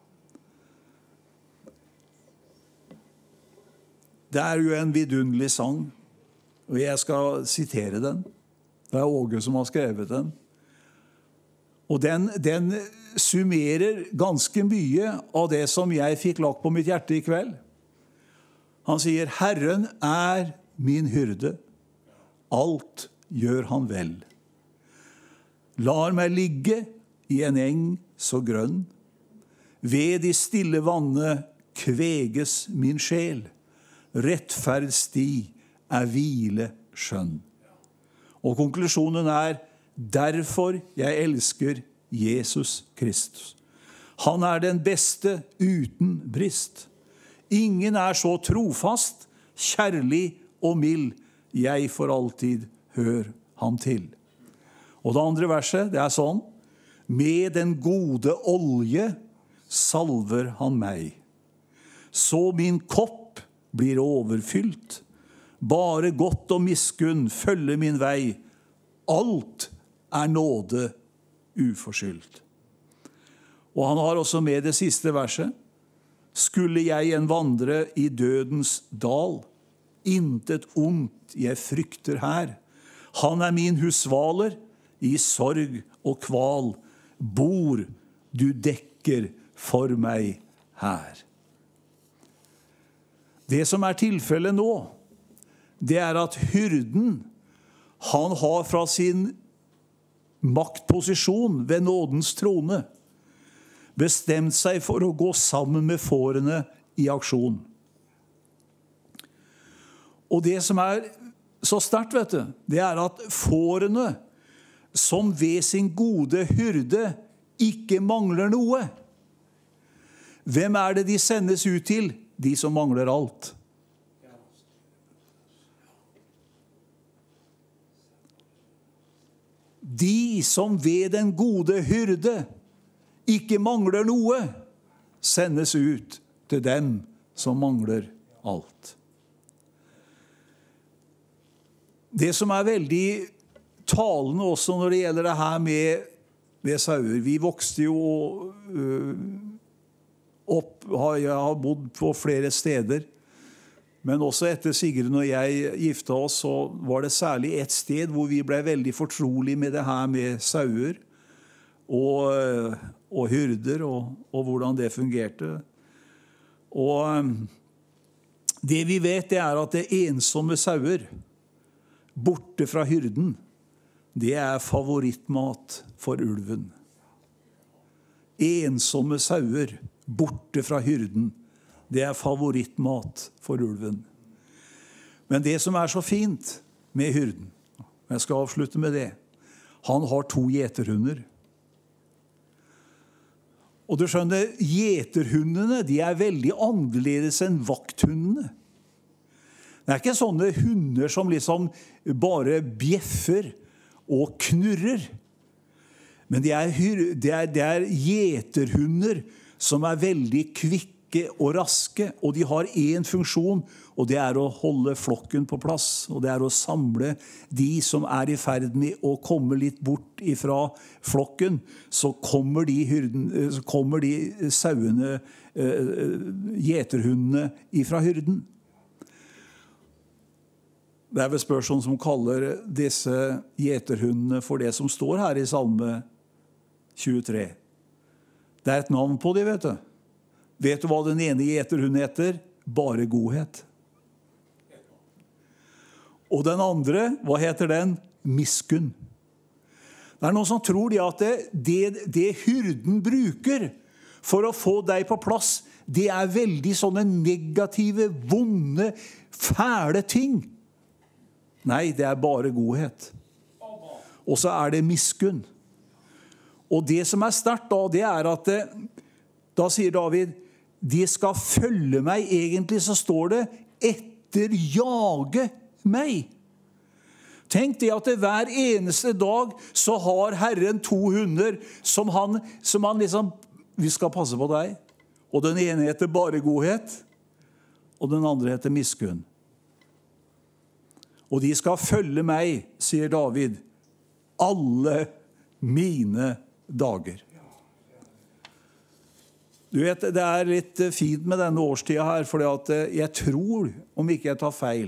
Det er jo en vidunderlig sang, og jeg skal sitere den. Det er Åge som har skrevet den. Og den, den summerer ganske mye av det som jeg fikk lagt på mitt hjerte i kveld. Han sier, Herren er min hyrde. Alt gjør han vel. Lar meg ligge i en eng så grønn. Ved de stille vanne kveges min sjel. Rettferdsti er hvile skjønn. Og konklusjonen er, derfor jeg elsker Jesus Kristus. Han er den beste uten brist. Ingen er så trofast, kjærlig og mild. Jeg for alltid hør ham til. Og det andre verset, det er sånn. Med den gode olje salver han meg. Så min kopp blir overfylt. Bare godt og miskunn følger min vei. Alt er nåde uforskyldt. Og han har også med det siste verset. Skulle jeg en vandre i dødens dal, intet ondt jeg frykter her. Han er min husvaler, i sorg og kval. Bor du dekker for meg her. Det som er tilfellet nå, det er at hyrden, han har fra sin maktposisjon ved nådens trone bestemt seg for å gå sammen med fårene i aksjon. Og det som er så sterkt, vet du, det er at fårene som ved sin gode hyrde ikke mangler noe. Hvem er det de sendes ut til? De som mangler alt. De som ved den gode hyrde ikke mangler noe, sendes ut til dem som mangler alt. Det som er veldig talende også når det gjelder det her med, med sauer. Vi vokste jo øh, opp, jeg har bodd på flere steder. Men også etter Sigrun og jeg gifta oss, så var det særlig et sted hvor vi ble veldig fortrolig med det her med sauer og, og hyrder og, og hvordan det fungerte. Og det vi vet, det er at det ensomme sauer borte fra hyrden, det er favorittmat for ulven. Ensomme sauer borte fra hyrden, det er favorittmat for ulven. Men det som er så fint med hyrden, jeg skal avslutte med det, han har to gjeterhunder. Og du skjønner, gjeterhundene, de er veldig annerledes enn vakthundene. Det er ikke sånne hunder som liksom bare bjeffer og knurrer. Men det er, det er, det er gjeterhunder som er veldig kvikke og raske, og de har en funksjon, og det er å holde flokken på plass, og det er å samle de som er i ferd med å komme litt bort ifra flokken, så kommer de, hyrden, så kommer de sauene, gjeterhundene ifra hyrden. Det er vel spørsmål som kaller disse gjeterhundene for det som står her i Salme tjuetre. Det er et navn på de, vet du. Vet du hva den ene gjeterhunden heter? Bare godhet. Og den andre, hva heter den? Miskunn. Det er noen som tror de at det, det, det hyrden bruker for å få deg på plass, det er veldig sånne negative, vonde, fæle ting. Nei, det er bare godhet. Og så er det miskunn. Og det som er sterkt da, det er at det, da sier David, de skal følge meg, egentlig så står det, etterjage meg. Tenk det at det hver eneste dag så har Herren to hunder som han, som han liksom, vi skal passe på deg. Og den ene heter bare godhet, og den andre heter miskunn. Og de skal følge meg, sier David, alle mine dager. Du vet, det er litt fint med denne årstida her, for jeg tror, om ikke jeg tar feil,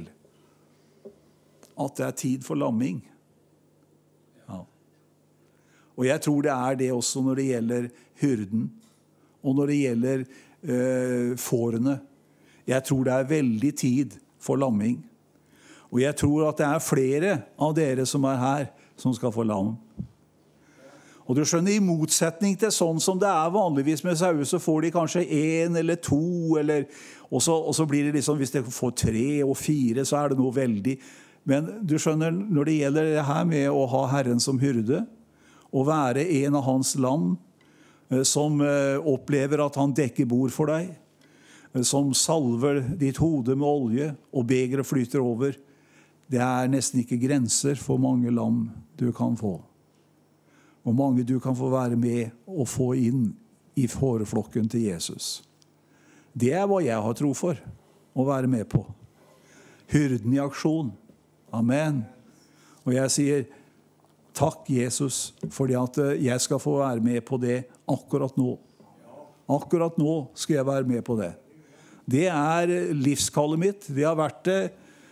at det er tid for lamming. Ja. Og jeg tror det er det også når det gjelder hyrden, og når det gjelder øh, fårene. Jeg tror det er veldig tid for lamming. Og jeg tror at det er flere av dere som er her, som skal få lam. Og du skjønner, i motsetning til sånn som det er vanligvis med sauer, så får de kanskje en eller to, eller, og, så, og så blir det liksom, hvis de får tre og fire, så er det noe veldig. Men du skjønner, når det gjelder det her med å ha Herren som hyrde, og være en av hans lam, som opplever at han dekker bord for deg, som salver ditt hode med olje, og begeret flyter over, det er nesten ikke grenser for mange lam du kan få. Og mange du kan få være med og få inn i fåreflokken til Jesus. Det er hva jeg har tro for å være med på. Hyrden i aksjon. Amen. Og jeg sier, takk Jesus, fordi at jeg skal få være med på det akkurat nå. Akkurat nå skal jeg være med på det. Det er livskallet mitt. Det har vært det.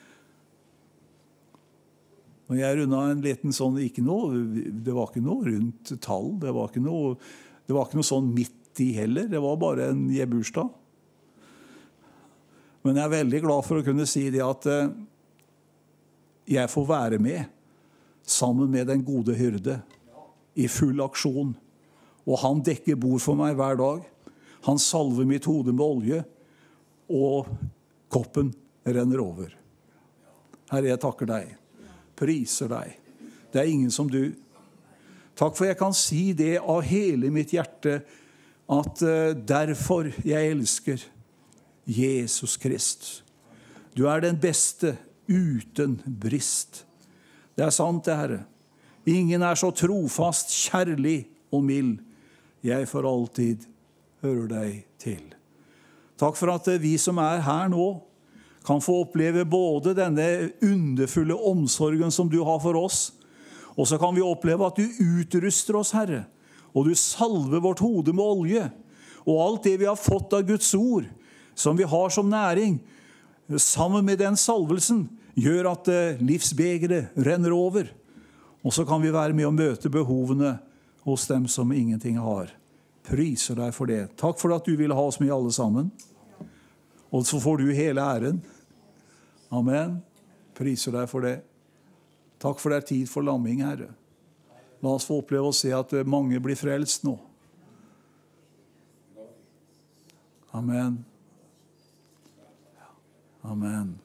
Og jeg rundet en liten sånn, ikke noe, det var ikke noe rundt tall, det var ikke noe, det var ikke noe sånn midt i heller, det var bare en gebursdag. Men jeg er veldig glad for å kunne si det at jeg får være med, sammen med den gode hyrde, i full aksjon. Og han dekker bord for meg hver dag. Han salver mitt hode med olje, og koppen renner over. Herre, jeg takker deg. Priser deg. Det er ingen som du. Takk for jeg kan si det av hele mitt hjerte, at uh, derfor jeg elsker Jesus Kristus. Du er den beste uten brist. Det er sant, det, Herre. Ingen er så trofast, kjærlig og mild. Jeg for alltid hører deg til. Takk for at uh, vi som er her nå, kan få oppleve både denne underfulle omsorgen som du har for oss, og så kan vi oppleve at du utruster oss, Herre, og du salver vårt hode med olje, og alt det vi har fått av Guds ord, som vi har som næring, sammen med den salvelsen, gjør at livsbegeret renner over, og så kan vi være med å møte behovene hos dem som ingenting har. Priser deg for det. Takk for at du vil ha oss med alle sammen. Og så får du hele æren. Amen. Priser deg for det. Takk for det er tid for lamming, Herre. La oss få oppleve å se at mange blir frelst nå. Amen. Amen.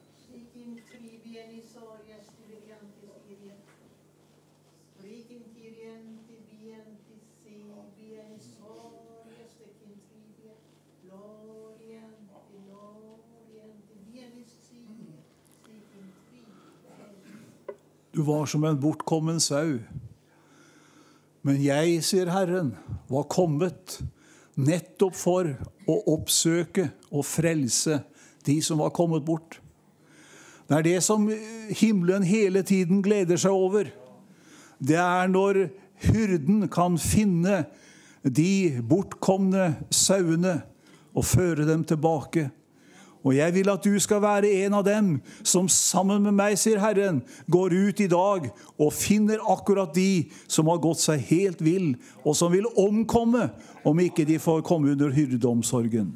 Du var som en bortkommen sau. Men jeg, sier Herren, var kommet nettopp for å oppsøke og frelse de som var kommet bort. Det er det som himmelen hele tiden gleder seg over. Det er når hyrden kan finne de bortkomne sauene og føre dem tilbake. Og jeg vil at du skal være en av dem som sammen med meg, sier Herren, går ut i dag og finner akkurat de som har gått seg helt vill, og som vil omkomme om ikke de får komme under hyrdeomsorgen.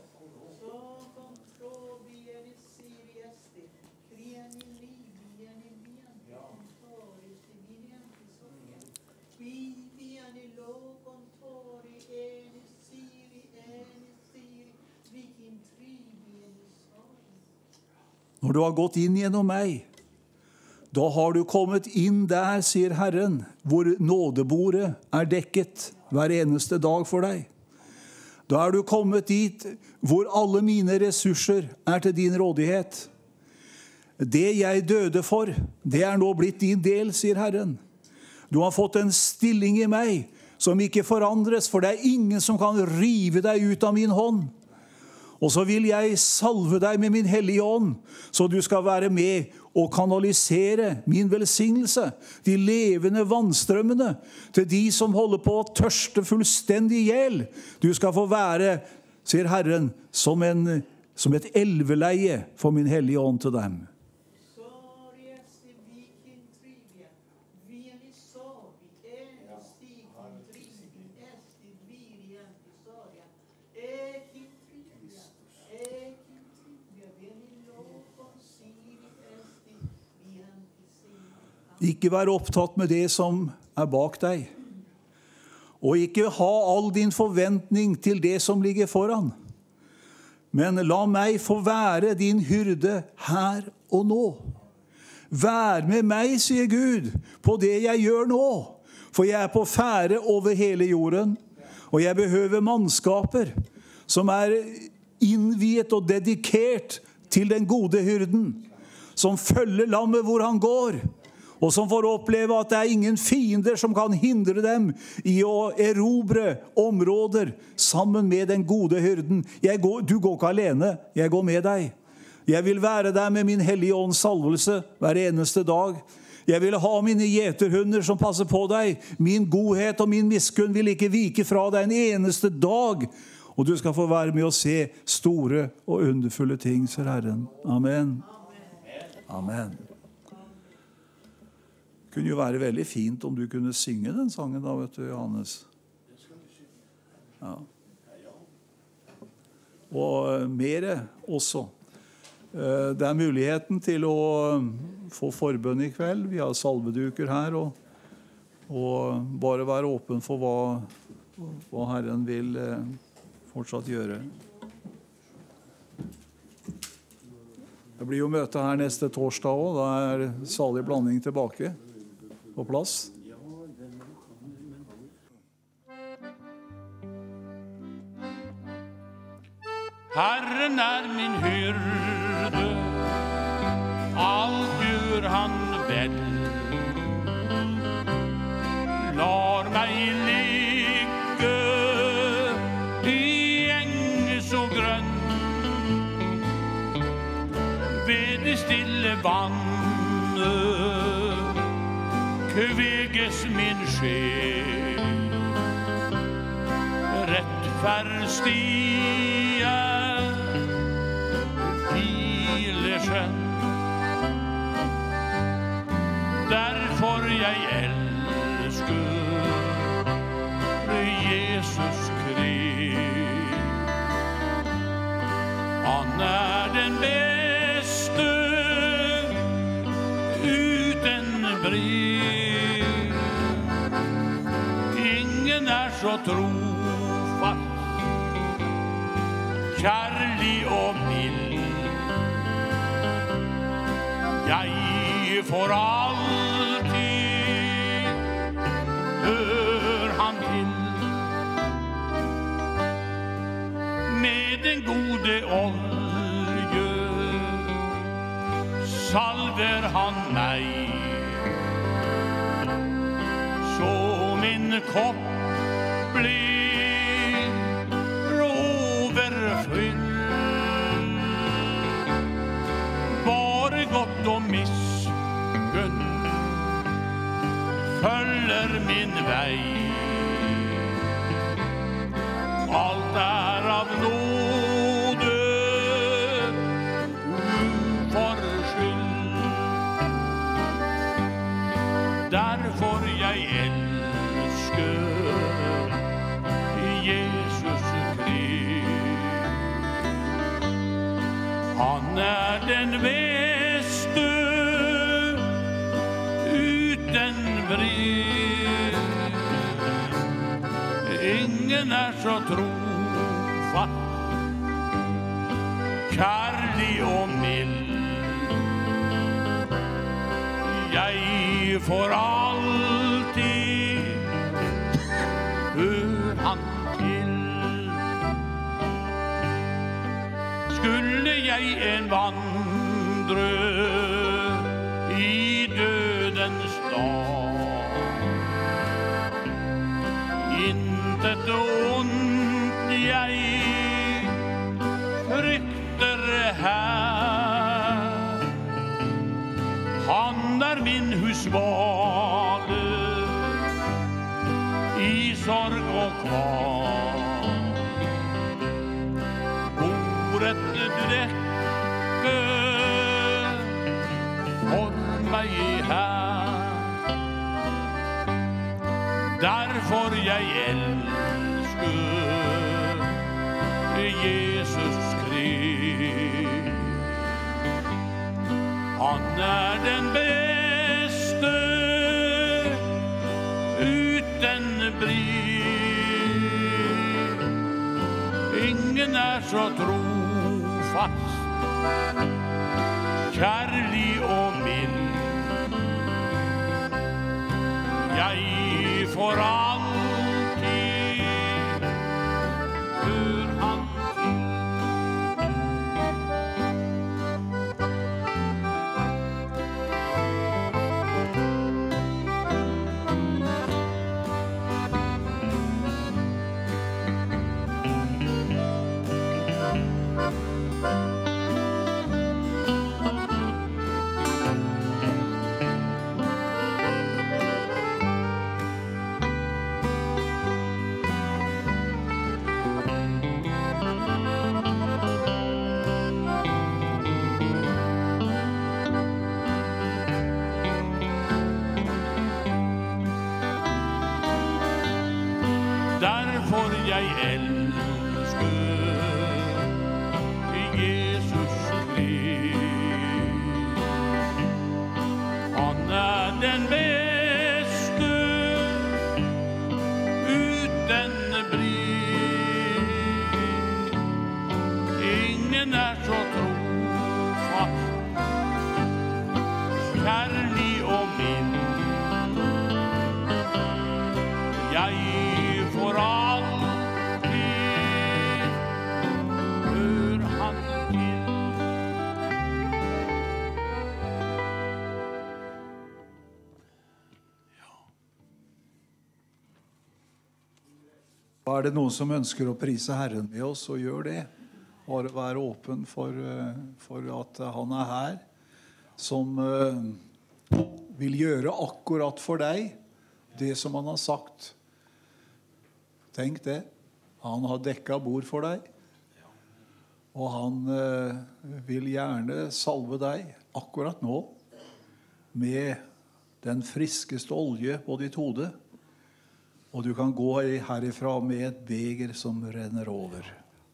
Når du har gått inn gjennom meg, da har du kommet inn der, sier Herren, hvor nådebordet er dekket hver eneste dag for deg. Da er du kommet dit hvor alle mine ressurser er til din rådighet. Det jeg døde for, det er nå blitt din del, sier Herren. Du har fått en stilling i meg som ikke forandres, for det er ingen som kan rive deg ut av min hånd. Og så vil jeg salve deg med min hellige ånd, så du skal være med og kanalisere min velsignelse, de levende vannstrømmene, til de som holder på å tørste fullstendig ihjel. Du skal få være, sier Herren, som, en, som et elveleie for min hellige ånd til dem. Ikke vær opptatt med det som er bak deg. Og ikke ha all din forventning til det som ligger foran. Men la meg få være din hyrde her og nå. Vær med meg, sier Gud, på det jeg gjør nå. For jeg er på ferde over hele jorden. Og jeg behøver mannskaper som er innviet og dedikert til den gode hyrden. Som følger lammet hvor han går. Og som får oppleve at det er ingen fiender som kan hindre dem i å erobre områder sammen med den gode hyrden. Jeg går, du går ikke alene, jeg går med deg. Jeg vil være der med min hellige ånds salvelse hver eneste dag. Jeg vil ha mine gjeterhunder som passer på deg. Min godhet og min miskunn vil ikke vike fra deg en eneste dag. Og du skal få være med å se store og underfulle ting, sier Herren. Amen. Amen. Det kunne jo være veldig fint om du kunne synge den sangen da, vet du, Johannes. Ja. Og mer også. Det er muligheten til å få forbønn i kveld. Vi har salveduker her, og, og bare være åpen for hva, hva Herren vil fortsatt gjøre. Det blir jo møte her neste torsdag også. Da er salig blanding tilbake på plass. Herren er min hyrde, alt gjør han vel. Lar meg ligge i enge så grønn, ved det stille vannet kveges min sjel. Rettferd stiger, hviler skjønn. Derfor jeg elsker Jesus Krist. Han er den beste uten bry. Ingen er så trofast, kjærlig og mild. Jeg får alltid hør han til. Med den gode olje salver han meg. så min kopp blir overfyll. Bare godt og miskunn følger min vei. Alt er av nåde uforskyld. Derfor jeg elsker Jesus Krist. Han er den beste uten bryr. Ingen er så trofast, kjærlig og mild. Jeg får alltid hør han til. Skulle jeg en vandre i dødens dal, intet ondt jeg frykter her. Han er min husbale i sorg og kval. Ordet drekke for meg her. Derfor jeg elsker Jesus Krist. Han er den beste uten bryr. Ingen er så trofast, kjærlig og mild. Jeg får alltid hør han til. Derfor jeg elsker Jesus Krist. Han er den beste uten bryr. Ingen er så trofast, kjærlig og mild. Jeg får alltid hør han til. Er det noen som ønsker å prise Herren med oss, så gjør det. Bare være åpen for, for at han er her, som vil gjøre akkurat for deg det som han har sagt. Tenk det. Han har dekket bord for deg. Og han eh, vil gjerne salve deg akkurat nå med den friskeste olje på ditt hode. Og du kan gå herifra med et beger som renner over.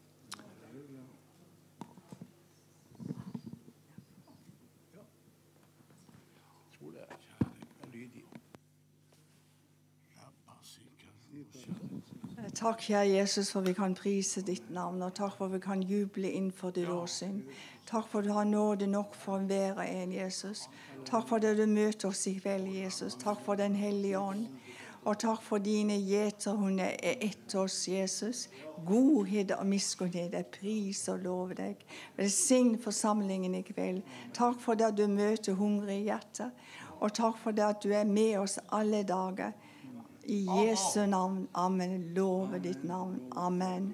Takk, kjære Jesus, for vi kan prise ditt navn, og takk for vi kan juble innenfor ditt åsyn. Takk for du har nåde nok for hver en, Jesus. Takk for det du møter oss i kveld, Jesus. Takk for den hellige ånd. Og takk for dine gjeterhunder er etter oss, Jesus. Godhet og miskunnhet er pris og lov deg. Velsign forsamlingen i kveld. Takk for det at du møter hungrige hjerter. Og takk for det at du er med oss alle dager. I Jesu navn. Amen. Love ditt navn. Amen.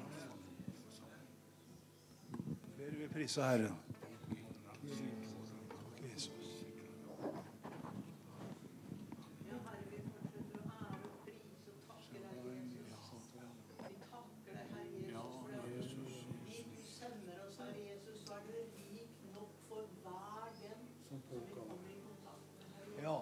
Dere vil prise Herren. Jesus. Ja.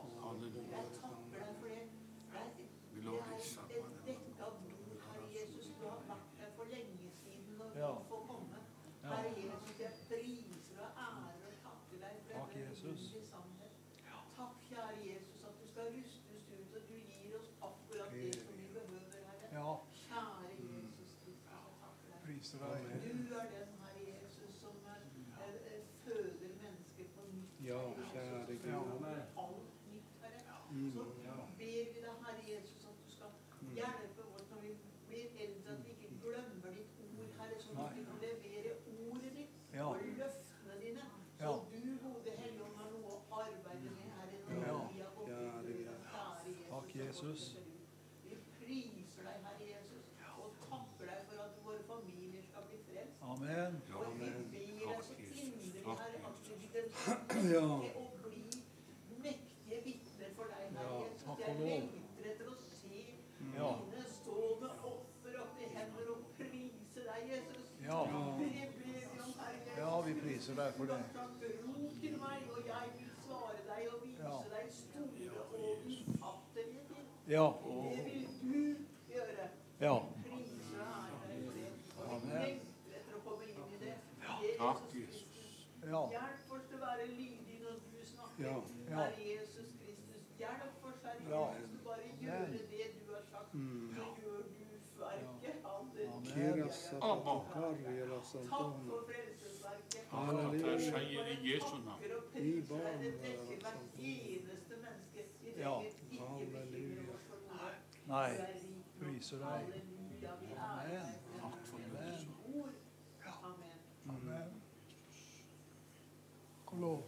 Takk, Jesus. Takk, kjære Jesus, at du skal rustes ut, og du gir oss akkurat det som vi behøver, Herre. Ja. Kjære Jesus Kristus, jeg takker deg. Priser deg. Du er den, Herre Jesus, som er, er, er, føder mennesker på nytt. Ja, Herre kjære Jesus, Gud. som gjør alt nytt, Herre. Så ber vi deg, Herre Jesus, at du skal hjelpe oss når vi blir eldre, at vi ikke glemmer ditt ord, Herre, så vi kan levere ordet ditt Ja. og løftene dine. Så Ja. du, gode Helligånd, har noe å arbeide med, Herre, når Ja. vi har gått ut med deg, kjære Takk, Jesus. Vi priser deg, Herre Jesus, og takker deg for at våre familier skal bli frelst. Amen. Og vi ber deg så inderlig, Herre, at vi den Ja. til å bli mektige vitner for deg, Herre Ja, Jesus. takk Jeg og lov. lengter etter å se Ja. mine stå med offer opp i hender og prise deg, Jesus. Ja. Det ber vi om, Herre Jesus. Ja, vi priser deg for det. Rop til meg, og jeg vil svare deg og vise Ja. deg store og ufattelige ting. Ja. Det vil du gjøre. Ja. Priser og ærer deg for det. Og vi Amen. lengter etter å komme inn i det. Takk, Jesus Kristus. Ja. Hjelp oss til å være lydige når du snakker. Ja. Ja. Herre Jesus Kristus, hjelp oss, Herre Ja. Jesus, til bare gjøre det du har sagt. Så gjør du verket. Halleluja. Kirasa Abba. Karjala Takk Santona. for frelsesverket. Akkurat der sier i Jesu navn. Takker og priser deg. Det dekker hvert eneste menneske. Vi Ja. trenger ikke bekymre oss for noe. Nei. Du er rik nok. Priser deg. Halleluja. Vi ærer deg for Takk for det. det. Ord. Amen. Amen. Takk og lov.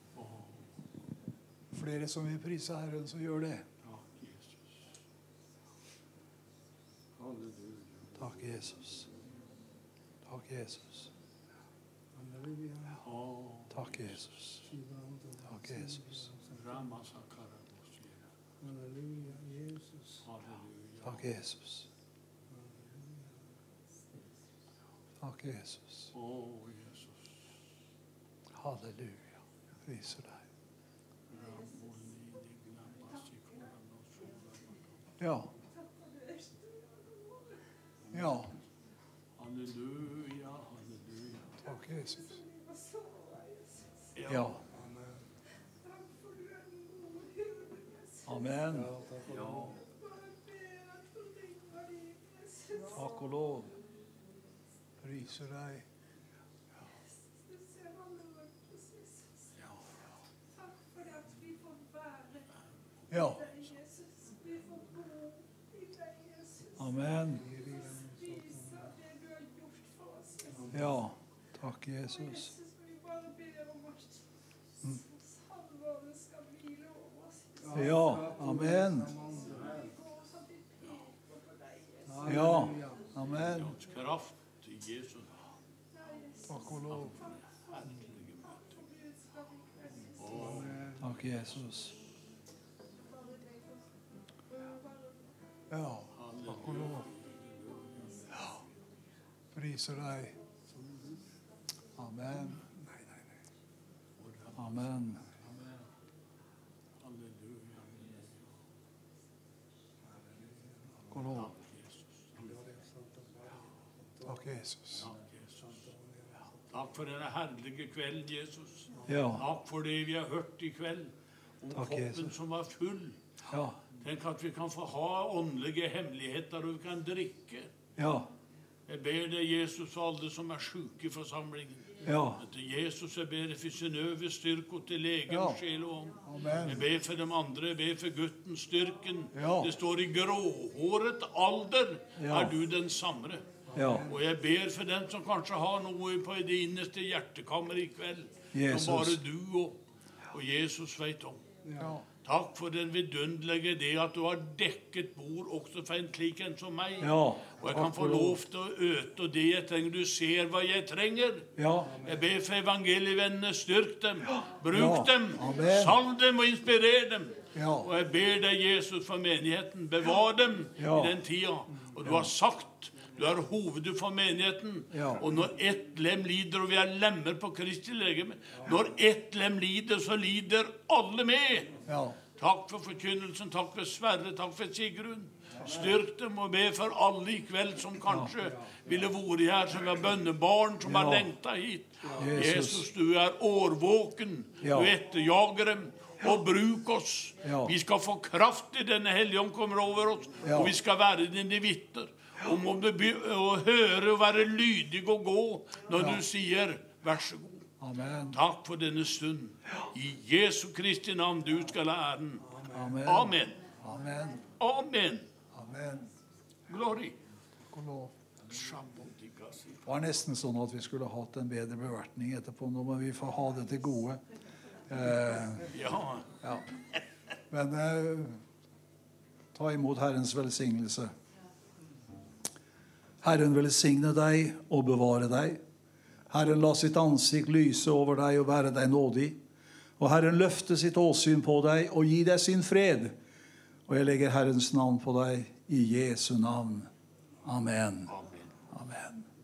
Flere som vil prise Herren, så gjør det. Takk, Jesus. Halleluja. Takk, Jesus. Takk, Jesus. Å, Takk, Jesus. Takk, Jesus. Ramasakarabosia. Halleluja, Jesus. Halleluja. Takk, Jesus. Takk, Jesus. Å, Jesus. Halleluja. Priser deg. Ja. Ja. Halleluja, halleluja. Takk, Jesus. Ja. Ja. Amen. Ja. Takk og lov. Priser deg. Takk for at vi får være Ja. deg, Jesus. Vi får bo i deg, Jesus. Amen. Vise det du har gjort for oss, Jesus. Ja. Takk, Og Jesus. Jesus, vi bare ber om at salverne skal hvile over oss. Jesus. Ja. Amen. Vi går så vi peker på deg, Jesus. Ja. Amen. Guds kraft i Jesu navn. Nei, Jesus. Takk og lov. Herlige møte. For budskap i kveld. Takk, Jesus. Ja. Takk og lov. Ja. Priser deg. Amen. Amen. Halleluja. Takk og lov. Takk, Jesus. Takk, Jesus. Takk, Jesus. Takk for denne herlige kvelden, Jesus. Ja. Takk for det vi har hørt i kveld. Om Takk, koppen Jesus. som var full. Ja. Tenk at vi kan få ha åndelige hemmeligheter, og vi kan drikke. Ja. Jeg ber deg, Jesus, for alle som er syke i forsamlingen. Ja. Til Jesus, jeg ber for Synnøve styrke til lege Ja. og sjel og ånd. Amen. Jeg ber for de andre, jeg ber for gutten styrken. Ja. Det står i gråhåret alder Ja. er du den samme. Ja. Og jeg ber for den som kanskje har noe på det innerste hjertekammer i kveld, Jesus. som bare du og, og Jesus vet om. Ja. Takk for den vidunderlige det at du har dekket bord også for en slik en som meg. Ja, Og jeg kan takk få for lov til å øte det jeg trenger. Du ser hva jeg trenger. Ja. Jeg ber for evangelievennene, styrk dem, bruk Ja, dem, amen. salv dem og inspirer dem. Ja. Og jeg ber deg, Jesus, for menigheten, bevar dem Ja. i den tida. Og du har sagt, du er hovedet for menigheten. Ja. Og når ett lem lider, og vi er lemmer på Kristi legeme, når ett lem lider, så lider alle med. Ja. Takk for forkynnelsen, takk for Sverre, takk for Sigrun. Styrk dem og be for alle i kveld som kanskje ville vært her, som er bønnebarn, som har Ja. lengtet hit. Jesus. Jesus, du er årvåken, Ja. du etterjager dem, og bruk oss. Ja. Vi skal få kraft i denne hellige ånd kommer over oss, Ja. og vi skal være dine vitner. Om å, be- å høre og være lydig og gå når Ja. du sier, vær så god. Amen. Takk for denne stund. I Jesu Kristi navn du skal ha æren. Amen. Amen. Amen. Amen. Amen. Glory. Takk og lov. Det var nesten sånn at vi skulle hatt en bedre bevertning etterpå. Nå må vi få ha det til gode. Eh, Ja. ja. Men eh, ta imot Herrens velsignelse. Herren velsigne deg og bevare deg. Herren la sitt ansikt lyse over deg og være deg nådig. Og Herren løfte sitt åsyn på deg og gi deg sin fred. Og jeg legger Herrens navn på deg i Jesu navn. Amen.